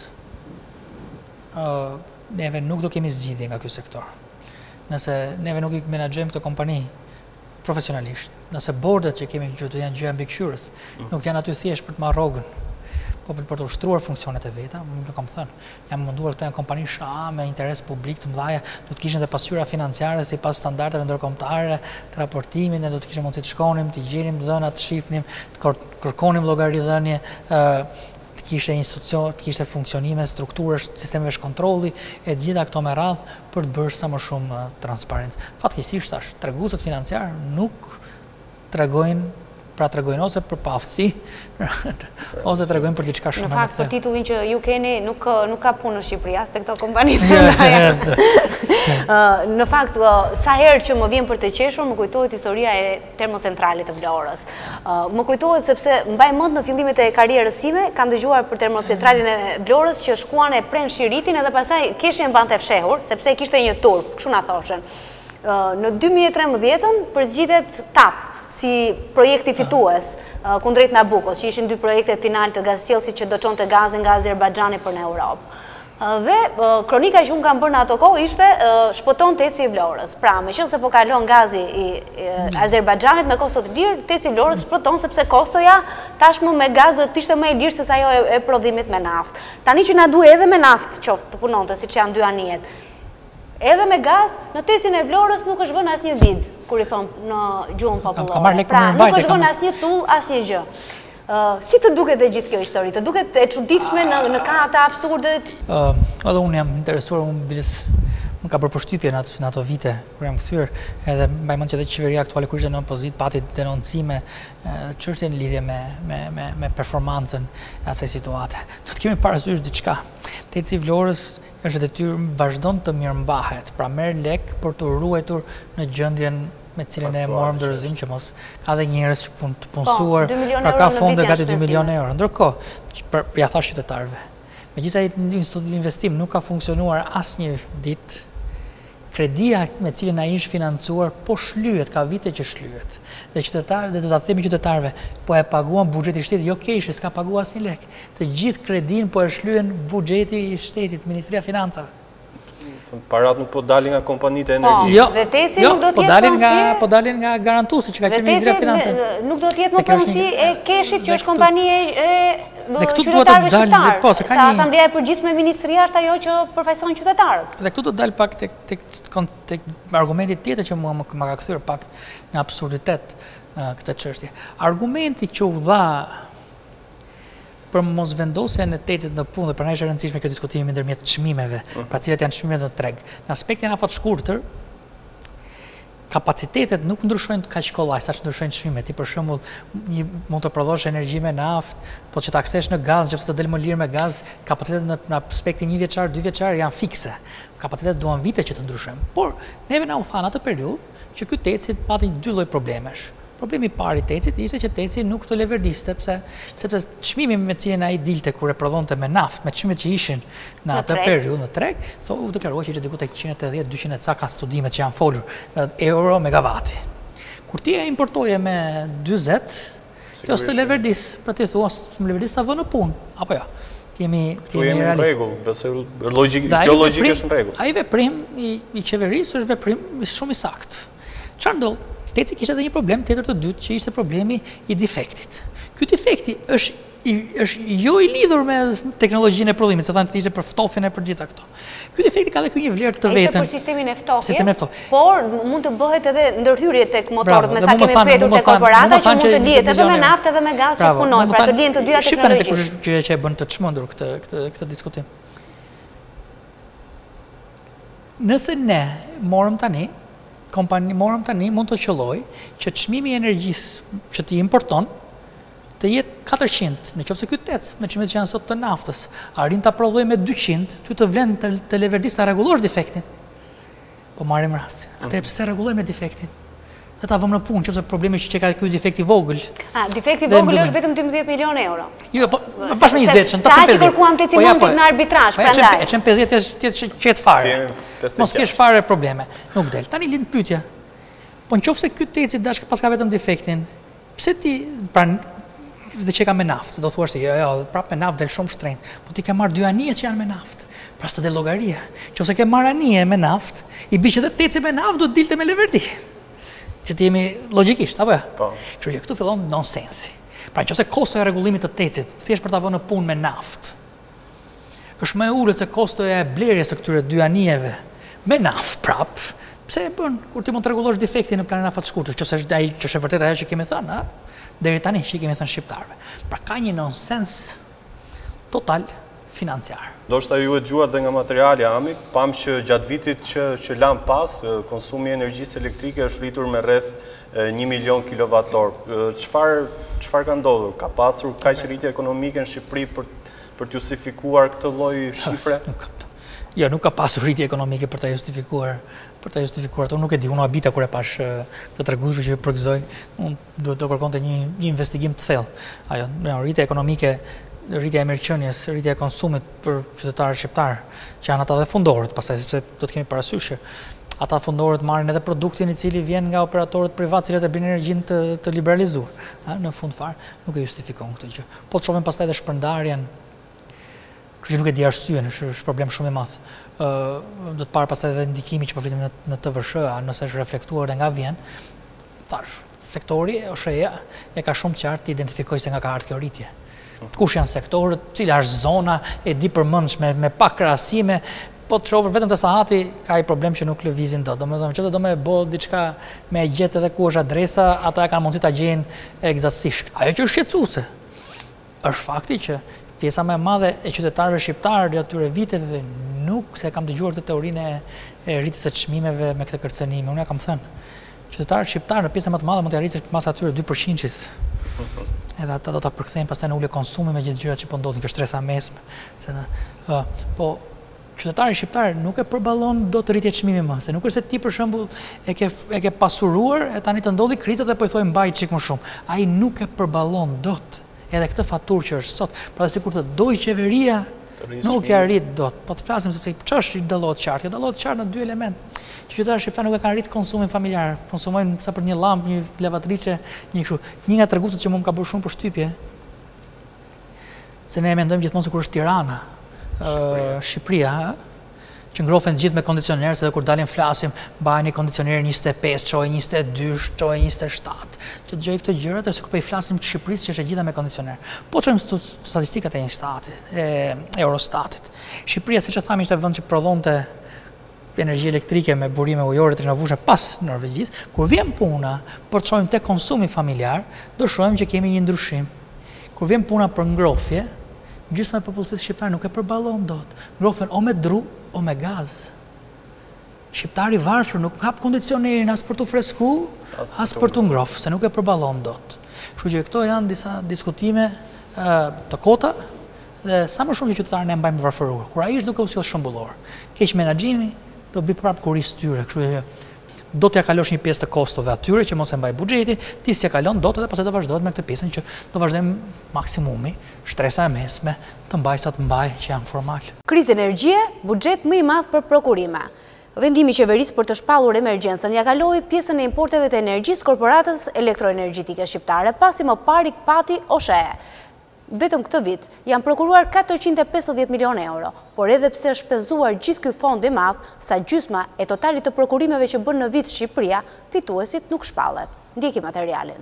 neve nuk do kemi zgjidhje nga ky sektor. Nëse neve nuk i menaxhojmë të kompani profesionalisht, nëse bordet që kemi që janë gjë mbikëqyrës, nuk janë aty thjesht për të marrë rrogën, po për të ushtruar funksionet e veta, më kam thënë, jam munduar këto janë kompani me interes publik të mëdha, do të kishin dhe pasqyra financiare sipas standardeve ndërkombëtare të raportimit, ne do të kishim mundësi të shkonim, të gjenim dhëna, të shifnim, të kërkonim llogaridhënie, të kishte institucion, të kishte funksionime, strukturësh, sistemeve kontrolli, e gjitha këto me radhë për të bërë sa më shumë transparencë. Fatkeqësisht tash, treguesët financiar nuk tregojnë ose për paftësi, ose tregojnë për diçka shumë. Në fakt, për titullin që ju keni, nuk ka punë në Shqipëri, as te këto kompani. Në fakt, sa herë që më vjen për të qeshur, më kujtohet historia e termocentralit të Vlorës. Më kujtohet sepse mbaj mend në fillimet e karrierës sime, kam dëgjuar për termocentralin e Vlorës që shkuan e pren shiritin edhe pastaj keshin mbante fshehur, sepse kishte një turp, kështu na thoshën. Në 2013 përzgjidhet TAP si projekti fitues kundrejt Nabukos, që ishin 2 projekte final të gazsjellësit që do çonte gazin nga Azerbajxhani për në Europë. Dhe kronika që unë kam bërë në ato kohë ishte shpëton teci i Vlorës. Pra, meqense po kalon gazi i Azerbajxhanit me kosto të lirë, teci i Vlorës shpëton sepse kostoja tashmë me gaz do të ishte më e lirë se sa ajo e prodhimit me naftë. Tani që na duhet edhe me naftë qoftë të punonte, siç janë 2 anijet. Edhe me gaz, në tecin e Vlorës nuk është vënë asnjë vid, kur i thon në gjuhën popullore. Pra, nuk është vënë asnjë tull, asnjë gjë. Si të duket e gjithë kjo histori? Të duket e çuditshme në kate absurdet? Edhe unë jam interesuar, më ka bërë përshtypje në ato vite kur jam kthyer, edhe mbaj mend që edhe qeveria aktuale kur ishte në opozit pati denoncime çështje në lidhje me performancën e asaj situate. Do të kemi parasysh diçka. Teci i Vlorës është detyrë vazhdon të mirëmbahet, pra merr lek për të ruajtur në gjendjen me cilën e morëm dorëzim që mos ka dhe njerëz që të punësuar, pra ka fonde gati 2 milionë euro. Ndërkohë, ja thash qytetarëve, megjithëse investim nuk ka funksionuar asnjë ditë, kredia me cilën ai është financuar po shlyhet, ka vite që shlyhet. Dhe qytetarët, dhe do ta themi qytetarëve, po e paguan buxheti i shtetit, jo keshi, s'ka paguar asnjë lek. Të gjithë kredin po e shlyen buxheti i shtetit, Ministria e Financave. Parat nuk po dalin nga kompanitë e energjisë. Jo, dhe teci nuk do të jetë po dalin nga garantuesi që ka qenë Ministria e Financave. Nuk do të jetë më pronësi e keshit që është kompani e qytetarëve shqiptarë. Sa Asamblea e Përgjithshme Ministria është ajo që përfaqëson qytetarët. Dhe këtu do të dal pak tek argumenti tjetër që mua më ka kthyer pak në absurditet këtë çështje. Argumenti që u dha për mos vendosjen e tecit në punë, dhe për ne është e rëndësishme kjo diskutimi ndërmjet çmimeve, pra cilat janë çmimet në treg. Në aspektin afat shkurtër, kapacitetet nuk ndryshojnë kaq kollaj sa që ndryshojnë çmimet. Ti për shembull mund të prodhosh energji me naftë, po që ta kthesh në gaz, nëse të del më lirë me gaz, kapacitetet në aspektin 1 vjeçar, 2 vjeçar janë fikse. Kapacitetet duan vite që të ndryshojnë. Por neve na u thanë atë periudhë që ky teci pati 2 lloj problemesh. Problemi i parë i tecit ishte që teci nuk të leverdiste, sepse çmimi me cilin ai dilte kur e prodhonte me naftë, me çmimet që ishin në atë periudhë në treg, u deklarua që ishte diku tek 180-200 ca, ka studimet që janë folur euro megavati. Kur ti e importoje me 40, kjo s'të leverdis, pra ti thua më leverdis ta vë në punë, apo jo? Jemi në rregull, kjo logjikë është në rregull. Ai veprim i qeverisë është veprim shumë i saktë. Çfarë ndodh? Teci kishte edhe një problem tjetër të dytë që ishte problemi i defektit. Ky defekti është jo i lidhur me teknologjinë e prodhimit, se thanë ishte për ftofjen e për gjitha këto. Ky defekti ka dhe ky një vlerë të vetën. Ishte për sistemin e ftofjes, por mund të bëhet edhe ndërhyrje tek motorët, me sa kemi pyetur tek korporata që mund të lihet edhe me naftë edhe me gaz që punojnë, pra të lihen të dyja teknologjisht. Shqiptari që e bën të çmendur këtë diskutim. Nëse ne morëm tani mund të qëlloj që çmimi i energjisë që ti importon të jetë 400, nëse ky tec me çmimet që janë sot të naftës, arrin ta prodhoj me 200, ty të vlen të leverdis ta rregullosh defektin. Po marrim rastin. Atëherë pse rregullojmë defektin? Dhe ta vëmë në punë, nëse problemi është që ka ky defekt i vogël. Defekti i vogël është vetëm 12 milionë euro. Jo, po pas me 20-shën, ta çem 50. Sa që kërkuam teci mund të në arbitrazh, prandaj. E çem 50 qet fare. Mos kesh fare probleme. Nuk del. Tani lind pyetja. Po nëse ky teci dashka pas ka vetëm defektin, pse ti dhe që ka me naftë, do thuash se jo, prapë me naftë del shumë shtrenjtë, po ti ke marrë 2 anije që janë me naftë. Pra s'të del llogaria. Nëse ke marrë anije me naftë, i bi që edhe teci me naftë do të dilte me leverdi. Që ti jemi logjikisht, apo jo? Kështu që këtu fillon nonsensi. Pra nëse kosto e rregullimit të tecit, thjesht për ta vënë në punë me naftë, është më e ulët se kostoja e blerjes së këtyre 2 anijeve me naftë prap. Pse e bën kur ti mund të rregullosh defektin në planin afat shkurtër, nëse është ai që është vërtet ajo që kemi thënë, deri tani që kemi thënë shqiptarëve. Pra ka një nonsens total financiar. Ndoshta ju e dëgjuat dhe nga materiali Ami, pam që gjatë vitit që lan pas, konsumi i energjisë elektrike është rritur me rreth 1 milion kilowattorë. Çfarë ka ndodhur? Ka pasur kaq rritje ekonomike në Shqipëri për të justifikuar këtë lloj shifre? Jo, nuk ka pasur rritje ekonomike për ta justifikuar. Unë nuk e di, unë habita kur e pash të treguesve që përgëzoj, unë duhet të kërkonte një investigim të thellë. Ajo, rritja ekonomike, rritja e merrqenies, rritja e konsumit për qytetarët shqiptar, që janë ata dhe fundorët, pastaj sepse do të kemi parasysh që ata fundorët marrin edhe produktin i cili vjen nga operatorët privat, cilët e bëjnë energjinë të liberalizuar. Në fund fare, nuk e justifikon këtë gjë. Po të shohim pastaj edhe shpërndarjen. Kështu që nuk e di arsyeën, është problem shumë i madh. Do të parë pastaj edhe ndikimi që po flitim në TVSH, nëse është reflektuar dhe nga vjen. Tash, sektori OSHE e ka shumë qartë të identifikojë se nga ka ardhur kjo rritje. Kush janë sektorët, cila është zona e dipërmendshme me pak krahasime, po të shohër vetëm të sahati ka i problem që nuk lëvizin dot. Domethënë që do më bë diçka me gjetë edhe ku është adresa, ata kanë mundësi ta gjejnë eksaktësisht. Ajo që është shqetësuese është fakti që pjesa më e madhe e qytetarëve shqiptarë gjatë atyre viteve nuk se kam dëgjuar të teorinë e rritjes së çmimeve me këtë kërcënim. Unë ja kam thënë, qytetarët shqiptarë në pjesën më të madhe mund të arrisë pas atyre 2%-shit. Edhe ata do ta përkthejnë pastaj në ulje konsumi me gjithë gjërat që po ndodhin, kjo shtresa mesme. Po qytetari shqiptar nuk e përballon dot rritje çmimi më, se nuk është se ti për shembull e ke pasuruar e tani të ndodhi kriza dhe po i thoj mbaj çik më shumë. Ai nuk e përballon dot edhe këtë faturë që është sot, pra sikur të dojë qeveria nuk e arrit dot. Po të flasim sepse ç'është dallohet qartë. Dallohet qartë në dy elementë. Qytetarët shqiptar nuk e kanë rrit konsumin familjar, konsumojnë sa për një llampë, një lavatriçe, një kështu. Një nga treguesit që më ka bërë shumë përshtypje, se ne mendojmë gjithmonë se kur është Tirana, Shqipëria, që ngrofen gjithë me kondicionerë, se dhe kur dalim flasim, bajni kondicionerë 25, çoj 22, çoj 27, që të gjej këto gjërat, e se kur po i flasim të Shqipërisë që është e gjitha me kondicionerë. Po çojmë statistikat e Eurostatit. Shqipëria, siç e thamë, ishte vend që prodhonte energji elektrike me burime ujore të rinovueshme pas Norvegjisë. Kur vjen puna për të çojmë tek konsumi familjar, do shohim që kemi një ndryshim. Kur vjen puna për ngrohje, gjysma e popullsisë shqiptare nuk e përballon dot. Ngrohen o me dru o me gaz. Shqiptari varfër nuk hap kondicionerin as për të fresku, as për të ngrohur, se nuk e përballon dot. Kështu që këto janë disa diskutime të kota dhe sa më shumë që qytetarët ne mbajmë të varfëruar. Kur ai është duke u sjellë shëmbullor, keq menaxhimi do bi prapë kurisë tyre, kështu që do t'ja kalosh një pjesë të kostove atyre që mos e mbaj buxheti, ti s'ja kalon dot edhe pastaj do vazhdohet me këtë pjesën që do vazhdojmë maksimumi, shtresa e mesme, të mbaj sa të mbaj që janë formal. Krizë energjie, buxhet më i madh për prokurime. Vendimi i qeverisë për të shpallur emergjencën ja kaloi pjesën e importeve të energjisë korporatës elektroenergjitike shqiptare, pasi më pari pati OSHE. Vetëm këtë vit janë prokuruar 450 milion euro, por edhe pse është shpenzuar gjithë ky fond i madh, sa gjysma e totalit të prokurimeve që bën në vit Shqipëria, fituesit nuk shpallen. Ndjekim materialin.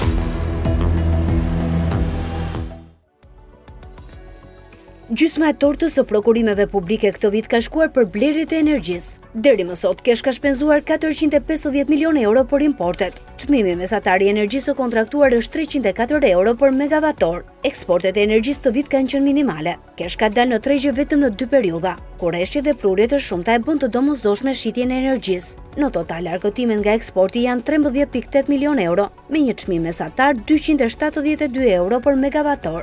Gjysma e tortës së prokurimeve publike këtë vit ka shkuar për blerjet e energjisë. Deri më sot, Kesh ka shpenzuar 450 milion euro për importet. Çmimi mesatar i energjisë së kontraktuar është 304 euro për megavator. Eksportet e energjisë të vit kanë qenë minimale. Kesh ka dalë në tregje vetëm në 2 periudha. Kurreshjet dhe prurjet të shumta e bën të domosdoshme shitjen e energjisë. Në total, argëtimet nga eksporti janë 13.8 milion euro, me një çmim mesatar 272 euro për megavator.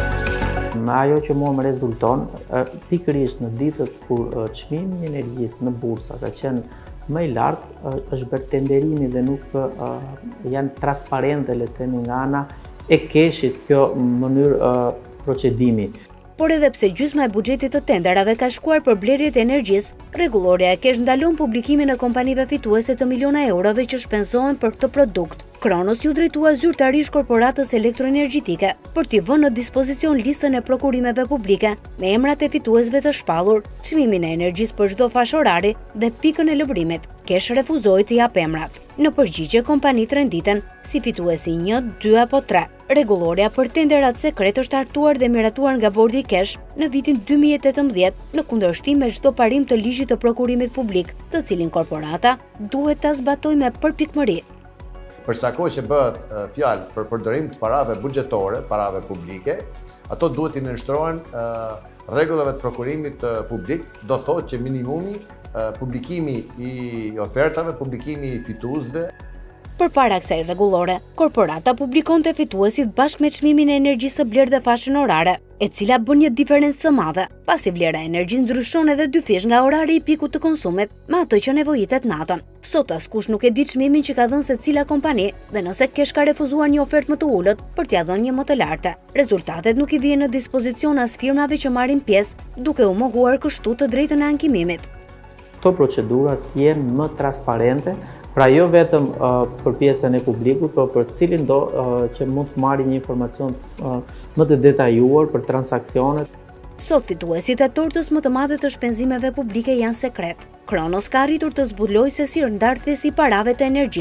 Ajo që mua më rezulton, pikërisht në ditët kur çmimi i energjisë në bursa ka qenë më i lartë, është bërë tenderimi dhe nuk janë transparente le të themi nga ana e Keshit kjo mënyrë procedimi. Por edhe pse gjysma e buxhetit të tenderave ka shkuar për blerjet e energjisë, rregulloria e Kesh ndalon publikimin e kompanive fituese të miliona eurove që shpenzohen për këtë produkt. Kronos ju drejtua zyrtarisht korporatës elektroenergjitike për t'i vënë në dispozicion listën e prokurimeve publike me emrat e fituesve të shpallur, çmimin e energjisë për çdo fashë orari dhe pikën e lëvrimit. Kesh refuzoi të jap emrat. Në përgjigje, kompanit renditen si fituesi 1, 2 apo 3. Rregulloria për tenderat sekret është hartuar dhe miratuar nga bordi i Kesh në vitin 2018 në kundërshtim me çdo parim të ligjit të prokurimit publik, të cilin korporata duhet ta zbatojë me përpikmëri. Për sa kohë që bëhet fjalë për përdorim të parave buxhetore, parave publike, ato duhet i nënshtrohen rregullave të prokurimit publik, do thotë që minimumi publikimi i ofertave, publikimi i fituesve. Përpara kësaj rregullore, korporata publikonte fituesit bashkë me çmimin e energjisë së blerë dhe fashën orare, e cila bën një diferencë të madhe, pasi vlera e energjisë ndryshon edhe dyfish nga orari i pikut të konsumit me atë që nevojitet natën. Sot askush nuk e di çmimin që ka dhënë secila kompani dhe nëse Kesh ka refuzuar një ofertë më të ulët për t'ia dhënë një më të lartë. Rezultatet nuk i vijnë në dispozicion as firmave që marrin pjesë, duke u mohuar kështu të drejtën e ankimimit. Këto procedurat jenë më transparente, pra jo vetëm për pjesën e publikut, por për cilin do që mund të marrë një informacion më të detajuar për transaksionet. Sot fituesit e tortës më të madhe të shpenzimeve publike janë sekret. Kronos ka arritur të zbulojë se si ndartesi i parave të energjisë.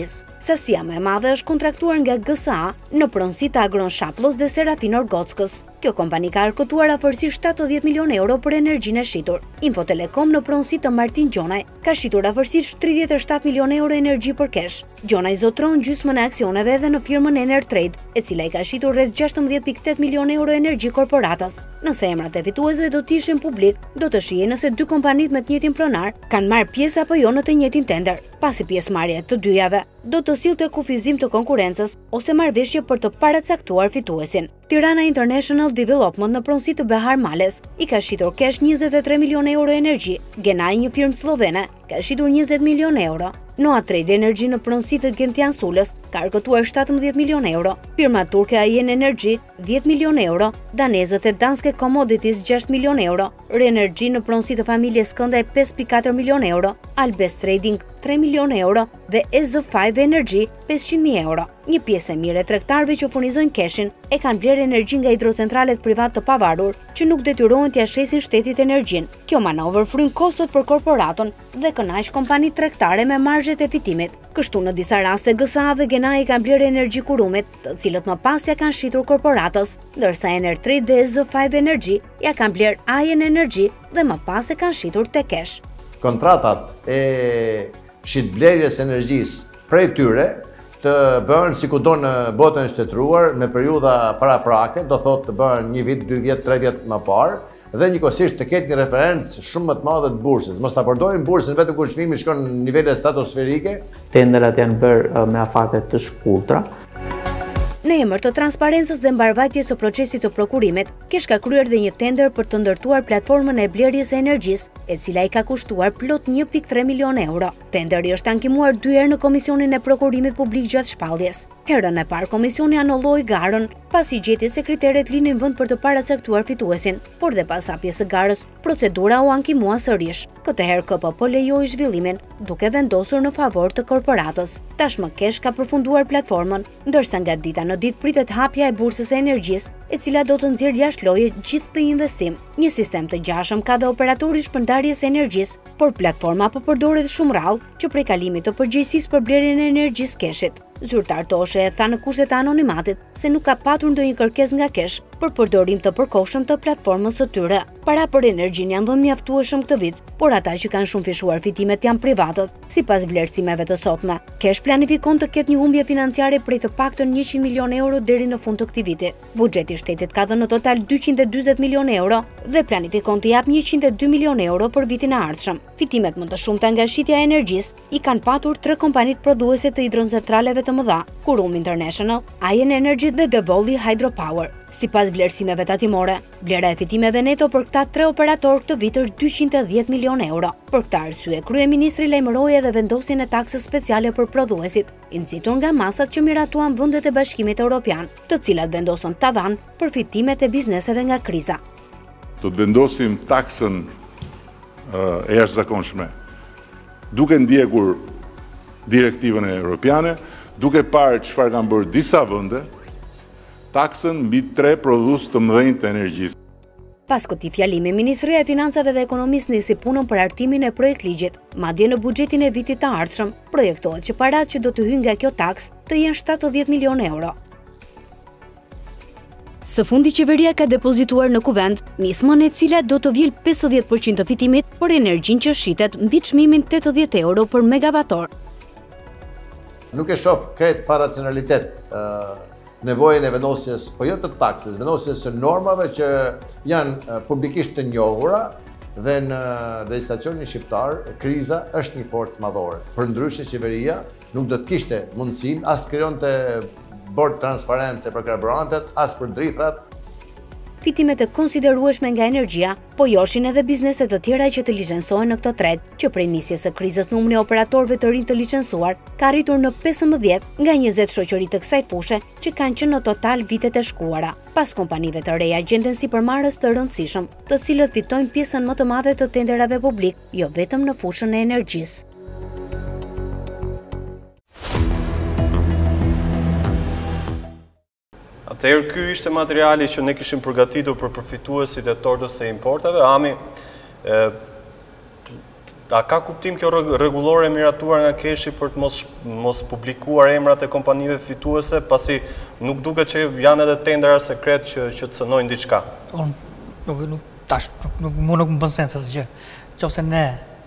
Sasia më e madhe është kontraktuar nga GSA në pronësitë Agron Shaplos dhe Serafinor Gockës. Kjo kompani ka argëtuar afërsisht 70 milionë euro për energjinë e shitur. Infotelekom në pronësitë të Martin Gjonaj ka shitur afërsisht 37 milionë euro energji për kesh. Gjonaj zotron gjysmën e aksioneve edhe në firmën Enertrade, e cila i ka shitur rreth 16.8 milionë euro energji korporatës. Nëse emrat e fituesve do të ishin publik, do të shihej nëse dy kompanitë me të njëjtin pronar kanë marrë pjesë apo jo në të njëjtin tender. Pasi pjesëmarrja të dyjave do të sillte kufizim të konkurrencës ose marrëveshje për të paracaktuar fituesin. Tirana International Development në pronësi të Behar Males i ka shitur kesh 23 milionë euro energji. Genaj, një firmë slovene, ka shitur 20 milionë euro. Noa Trade Energy në pronësi të Gentian Sulës ka argëtuar 17 milionë euro. Firma turke AEN Energy 10 milionë euro. Danezët e Danske Commodities 6 milionë euro. Re-Energy në pronësi të familjes Skëndaj 5.4 milionë euro. Albest Trading 3 milionë euro dhe EZ5 Energy 500.000 euro. Një pjesë e mirë e tregtarëve që furnizojnë keshin e kanë blerë energji nga hidrocentralet privat të pavarur që nuk detyrohen t'ia shesin shtetit energjinë. Kjo manovër fryn kostot për korporatën dhe kënaq kompanitë tregtare me marzhet e fitimit. Kështu në disa raste GSA dhe Genai kanë blerë energji kurumit, të cilët më pas ja kanë shitur korporatës, ndërsa Enertrade dhe EZ5 Energy ja kanë blerë AEN Energy dhe më pas e kanë shitur te kesh. Kontratat e shitblerjes energjisë prej tyre të bëhen si kudo në botën e shtetëruar me periudha paraprake, do thotë të bëhen 1 vit, 2 vjet, 3 vjet më parë, dhe njëkohësisht të ketë një referencë shumë më të madhe të bursës. Mos ta përdorin bursën vetëm kur çmimi shkon në nivele stratosferike. Tenderat janë bërë me afate të shkurtra. Në emër të transparencës dhe mbarvajtjes së procesit të prokurimit, kesh ka kryer dhe një tender për të ndërtuar platformën e blerjes së energjisë, e cila i ka kushtuar plot 1.3 milionë euro. Tenderi është ankimuar 2 herë në Komisionin e Prokurimit Publik gjatë shpalljes. Herën e parë komisioni anulloi garën, pasi gjeti se kriteret linin vend për të paracaktuar fituesin, por dhe pas hapjes së garës, procedura u ankimua sërish. Këtë herë KPP lejoi zhvillimin, duke vendosur në favor të korporatës. Tashmë kesh ka përfunduar platformën, ndërsa nga dita në ditë pritet hapja e bursës së energjisë, e cila do të nxjerrë jashtë loje gjithë këtë investim. Një sistem të gjashëm ka dhe operatori shpërndarjes së energjisë, por platforma po përdoret shumë rrallë që prej kalimit të përgjegjësisë për blerjen e energjisë keshit. Zyrtar Toshe e tha në kushtet e anonimatit se nuk ka patur ndonjë kërkesë nga kesh për përdorim të përkohshëm të platformës së tyre. Para për energjinë janë dhënë mjaftueshëm këtë vit, por ata që kanë shumë fishuar fitimet janë privatët. Sipas vlerësimeve të sotme, kesh planifikon të ketë një humbje financiare prej të paktën 100 milionë euro deri në fund të këtij viti. Buxheti i shtetit ka dhënë në total 240 milionë euro dhe planifikon të japë 102 milionë euro për vitin e ardhshëm. Fitimet më të shumta nga shitja e energjisë i kanë patur 3 kompanitë prodhuese të hidrocentraleve të mëdha, Kurum International, AEN Energy dhe Devoli Hydropower. Sipas vlerësimeve tatimore, vlera e fitimeve neto për këta 3 operatorë këtë vit është 210 milionë euro. Për këtë arsye, kryeministri lajmëroi edhe vendosjen e taksës speciale për prodhuesit, incitur nga masat që miratuan vendet e Bashkimit Evropian, të cilat vendosën tavan për fitimet e bizneseve nga kriza. Do të vendosim taksën e jashtëzakonshme, duke ndjekur direktivën e Europiane, duke parë çfarë kanë bërë disa vende, taksën mbi 3 prodhues të mëdhenj të energjisë. Pas këtij fjalimi, Ministria e Financave dhe Ekonomisë nisi punën për hartimin e projektligjit. Madje në buxhetin e vitit të ardhshëm, projektohet që paratë që do të hyjnë nga kjo taksë të jenë 70 milionë euro. Së fundi qeveria ka depozituar në kuvend nismën e cila do të vjel 50% të fitimit për energjinë që shitet mbi çmimin 80 euro për megavator. Nuk e shoh krejt pa racionalitet nevojën e vendosjes, po jo të taksës, vendosjes së normave që janë publikisht të njohura dhe në legjislacionin shqiptar kriza është një forcë madhore. Përndryshe qeveria nuk do të kishte mundësinë as të krijonte bord transparence për karburantet, as për dritrat. Fitimet e konsiderueshme nga energjia, po joshin edhe bizneset të tjera që të licencohen në këtë treg, që prej nisjes së krizës numri i operatorëve të rinj të licencuar ka arritur në 15 nga 20 shoqëri të kësaj fushe që kanë qenë në total vitet e shkuara. Pas kompanive të reja gjenden si përmarrës të rëndësishëm, të cilët fitojnë pjesën më të madhe të tenderave publik, jo vetëm në fushën e energjisë. Atëherë ky ishte materiali që ne kishim përgatitur për përfituesit e tordës së importave. Ami, A ka kuptim kjo rregullore miratuar nga Keshi për të mos publikuar emrat e kompanive fituese, pasi nuk duket që janë edhe tendera sekret që të cënojnë diçka? Nuk më bën sens asgjë. Qofse ne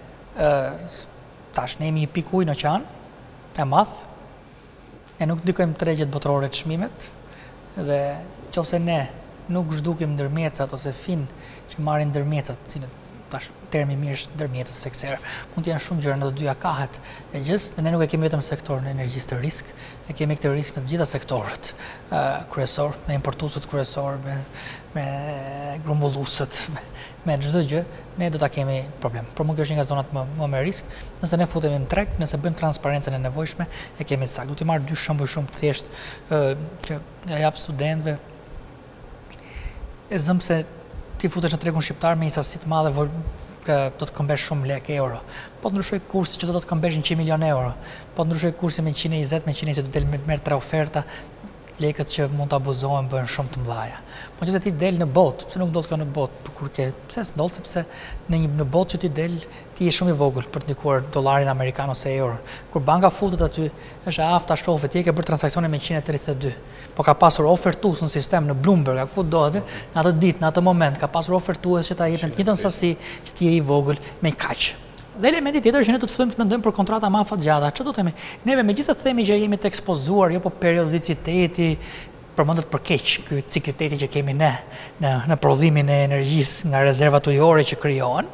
tash ne jemi një pikë ujë në oqean, e madh, ne nuk ndikojmë tregjet botërore të çmimet, dhe qofse ne nuk zhdukim ndërmjecat ose fin që marrin ndërmjecat, cilët tash termi mirë është ndërmjetës sekser, mund të janë shumë gjëra në të dyja kahet e gjës, dhe ne nuk e kemi vetëm sektorin e energjisë të risk, e kemi këtë risk në të gjitha sektorët kryesor, me importuesët kryesor, me grumbulluesët, me çdo gjë, ne do ta kemi problem. Por mund të është një nga zonat më me risk, nëse ne futemi në treg, nëse bëjmë transparencën e nevojshme, e kemi sakt. Do t'i marr dy shembuj shumë të thjeshtë që ja jap studentëve. E zëm se ti futesh në tregun shqiptar me një sasi të madhe, do të këmbesh shumë lek, euro. Po të ndryshoj kursi që do të këmbesh 100 milion euro. Po të ndryshoj kursi me 120, me 120, do të merr 3 oferta, lekët që mund të abuzohen bëhen shumë të mëdhaja. Po nëse ti del në botë, pse nuk do të ka në botë, pse s'ndodh, sepse në botë që ti del, ti je shumë i vogël për të ndikuar dollarin amerikan ose euron. Kur banka futet aty, është afta shtofe, ti e ke bërë transaksione me 132. Po ka pasur ofertues në sistem, në Bloomberg, ku do aty, në atë ditë, në atë moment, ka pasur ofertues që ta jepin të njëjtën sasi që ti je i vogël me kaq. Dhe elementi tjetër është që ne do të fillojmë të mendojmë për kontrata më afatgjata. Çfarë do të themi? Neve megjithatë themi që jemi të ekspozuar jo po periodiciteti, përmendet për keq ky cikliteti që kemi ne në prodhimin e energjisë nga rezervat ujore që krijohen.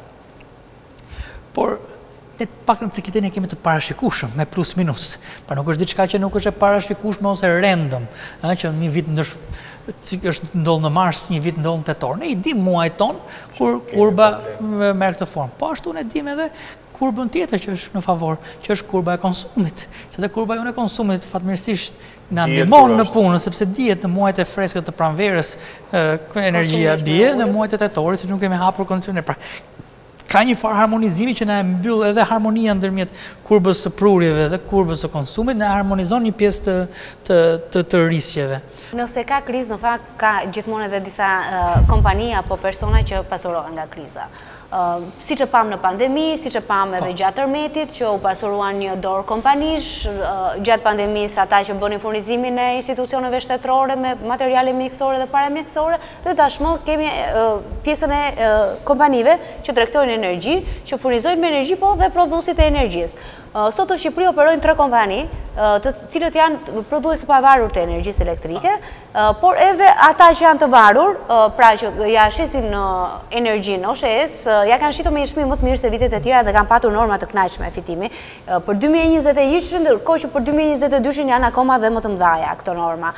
Por ne paktën ciklitetin e kemi të parashikueshëm me plus minus. Pra nuk është diçka që nuk është e parashikueshme ose random, që një vit është ndodh në mars, një vit ndodh në tetor. Ne i dim muajt ton kur kurba merr këtë formë. Po ashtu ne dim edhe kurbën tjetër që është në favor, që është kurba e konsumit. Se dhe kurba jonë e konsumit fatmirësisht na ndihmon në punë, sepse dihet në muajt e freskët të pranverës energjia bie, në muajt e tetorit siç nuk kemi hapur kondicioner. Pra ka një farë harmonizimi që na e mbyll edhe harmonia ndërmjet kurbës së prurjeve dhe kurbës së konsumit, na harmonizon një pjesë të risjeve. Nëse ka krizë, në fakt ka gjithmonë edhe disa kompani apo persona që pasurohen nga kriza. Si që pam në pandemi, si që pam edhe gjatë tërmetit, që u pasuruan një dorë kompanish, gjatë pandemis ata që bënin furnizimin e institucioneve shtetërore me materiale mjekësore dhe paramjekësore, dhe tashmë kemi pjesën e kompanive që tregtojnë energji, që furnizojnë me energji, po dhe prodhuesit e energjisë. Sot në Shqipëri operojnë 3 kompani, të cilët janë prodhuese pavarur të energjisë elektrike, por edhe ata që janë të varur, pra që ja shesin energjinë OSHE-s, ja kanë shitur me një çmim më të mirë se vitet e tjera dhe kanë patur norma të kënaqshme fitimi. Për 2021, ndërkohë që për 2022 janë akoma dhe më të mëdha këto norma.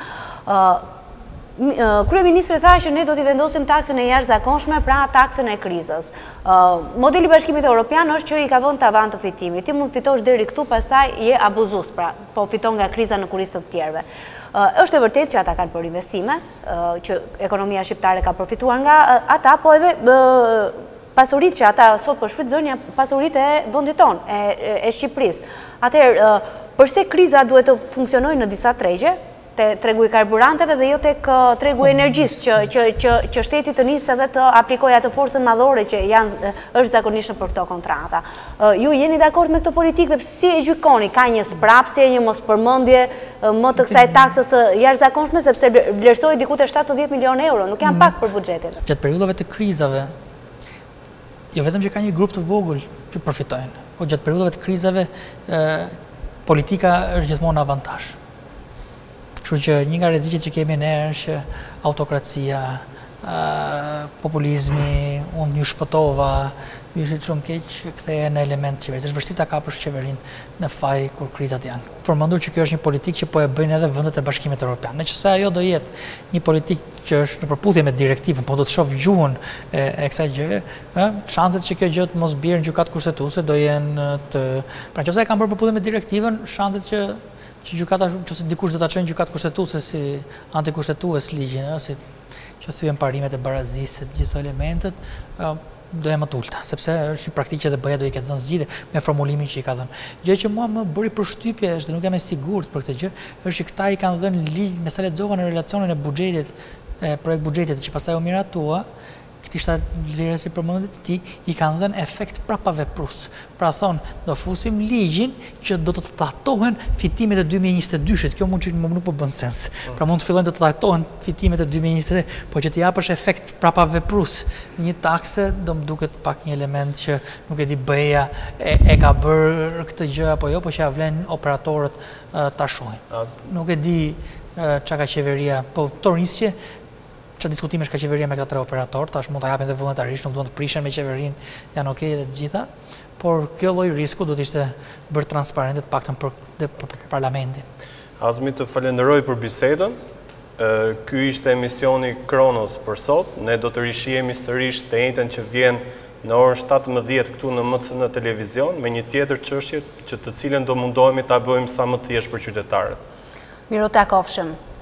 Kryeministri tha që ne do t'i vendosim taksën e jashtëzakonshme, pra taksën e krizës. Modeli i Bashkimit Evropian është që i ka vënë tavan të fitimit. Ti mund fitosh deri këtu, pastaj je abuzues, pra po fiton nga kriza në kuristë të tjerëve. Është e vërtetë që ata kanë bërë investime, që ekonomia shqiptare ka përfituar nga ata, po edhe pasuritë që ata sot po shfrytëzojnë janë pasuritë e vendit tonë, e Shqipërisë. Atëherë, përse kriza duhet të funksionojë në disa tregje, te tregu i karburanteve dhe jo tek tregu i energjisë, që shteti të nisë edhe të aplikojë atë forcën madhore që është zakonisht për këto kontrata. Ju jeni dakord me këtë politikë dhe si e gjykoni? Ka një sprapsje, një mospërmendje më të kësaj taksës jashtëzakonshme, sepse vlerësohet diku te 70 milion euro, nuk janë pak për buxhetin. Gjatë periudhave të krizave, jo vetëm që ka një grup të vogël që përfitojnë, po gjatë periudhave të krizave politika është gjithmonë avantazh. Kështu që një nga rreziqet që kemi ne është autokracia, populizmi, unë ju shpëtova, ju ishit shumë keq, kthehe në element qeverisë. Është vështirë ta kapësh qeverinë në faj kur krizat janë. Përmendur që kjo është një politikë që po e bëjnë edhe vendet e Bashkimit Evropian. Nëse ajo do jetë një politikë që është në përputhje me direktivën, po do të shoh gjuhën e kësaj gjëje, shanset që kjo gjë të mos bjerë në gjykatë kushtetuese do jenë të. Pra nëse e kanë bërë përputhje me direktivën, shanset që gjykata, nëse dikush do ta çojë në gjykatë kushtetuese si antikushtetues ligjin, si që thyen parimet e barazisë, të gjitha elementet, do e më të ulta, sepse është një praktikë që dhe BE-ja do i ketë dhënë zgjidhje me formulimin që i ka dhënë. Gjë që mua më bëri përshtypje është, dhe nuk jam e sigurt për këtë gjë, është që këta i kanë dhënë ligj, me sa lexova në relacionin e buxhetit, projekt buxhetit që pastaj u miratua, këtij shtatë si përmendet ti, i kanë dhënë efekt prapaveprus. Pra thonë, do fusim ligjin që do të tatohen fitimet e 2022-shit. Kjo nuk po bën sens. Pra mund të fillojnë të tatohen fitimet e 2023, po që të japësh efekt prapaveprus. Një takse do më duket pak një element që nuk e di BE-ja e ka bërë këtë gjë apo jo, po që ja vlen operatorët ta shohin. Nuk e di çka ka qeveria, po torisje që diskutimesh ka qeveria me këta 3 operator, tash mund ta japin dhe vullnetarisht, nuk duan të prishen me qeverinë, janë okay dhe të gjitha, por kjo lloj risku do të ishte bërë transparente të paktën për parlamentin. Azmi, të falenderoj për bisedën. Ky ishte emisioni Kronos për sot. Ne do të rishihemi sërish të njëjtën që vjen në orën 17 këtu në MCN televizion me një tjetër çështje që të cilën do mundohemi ta bëjmë sa më thjesht për qytetarët. Miru takofshëm.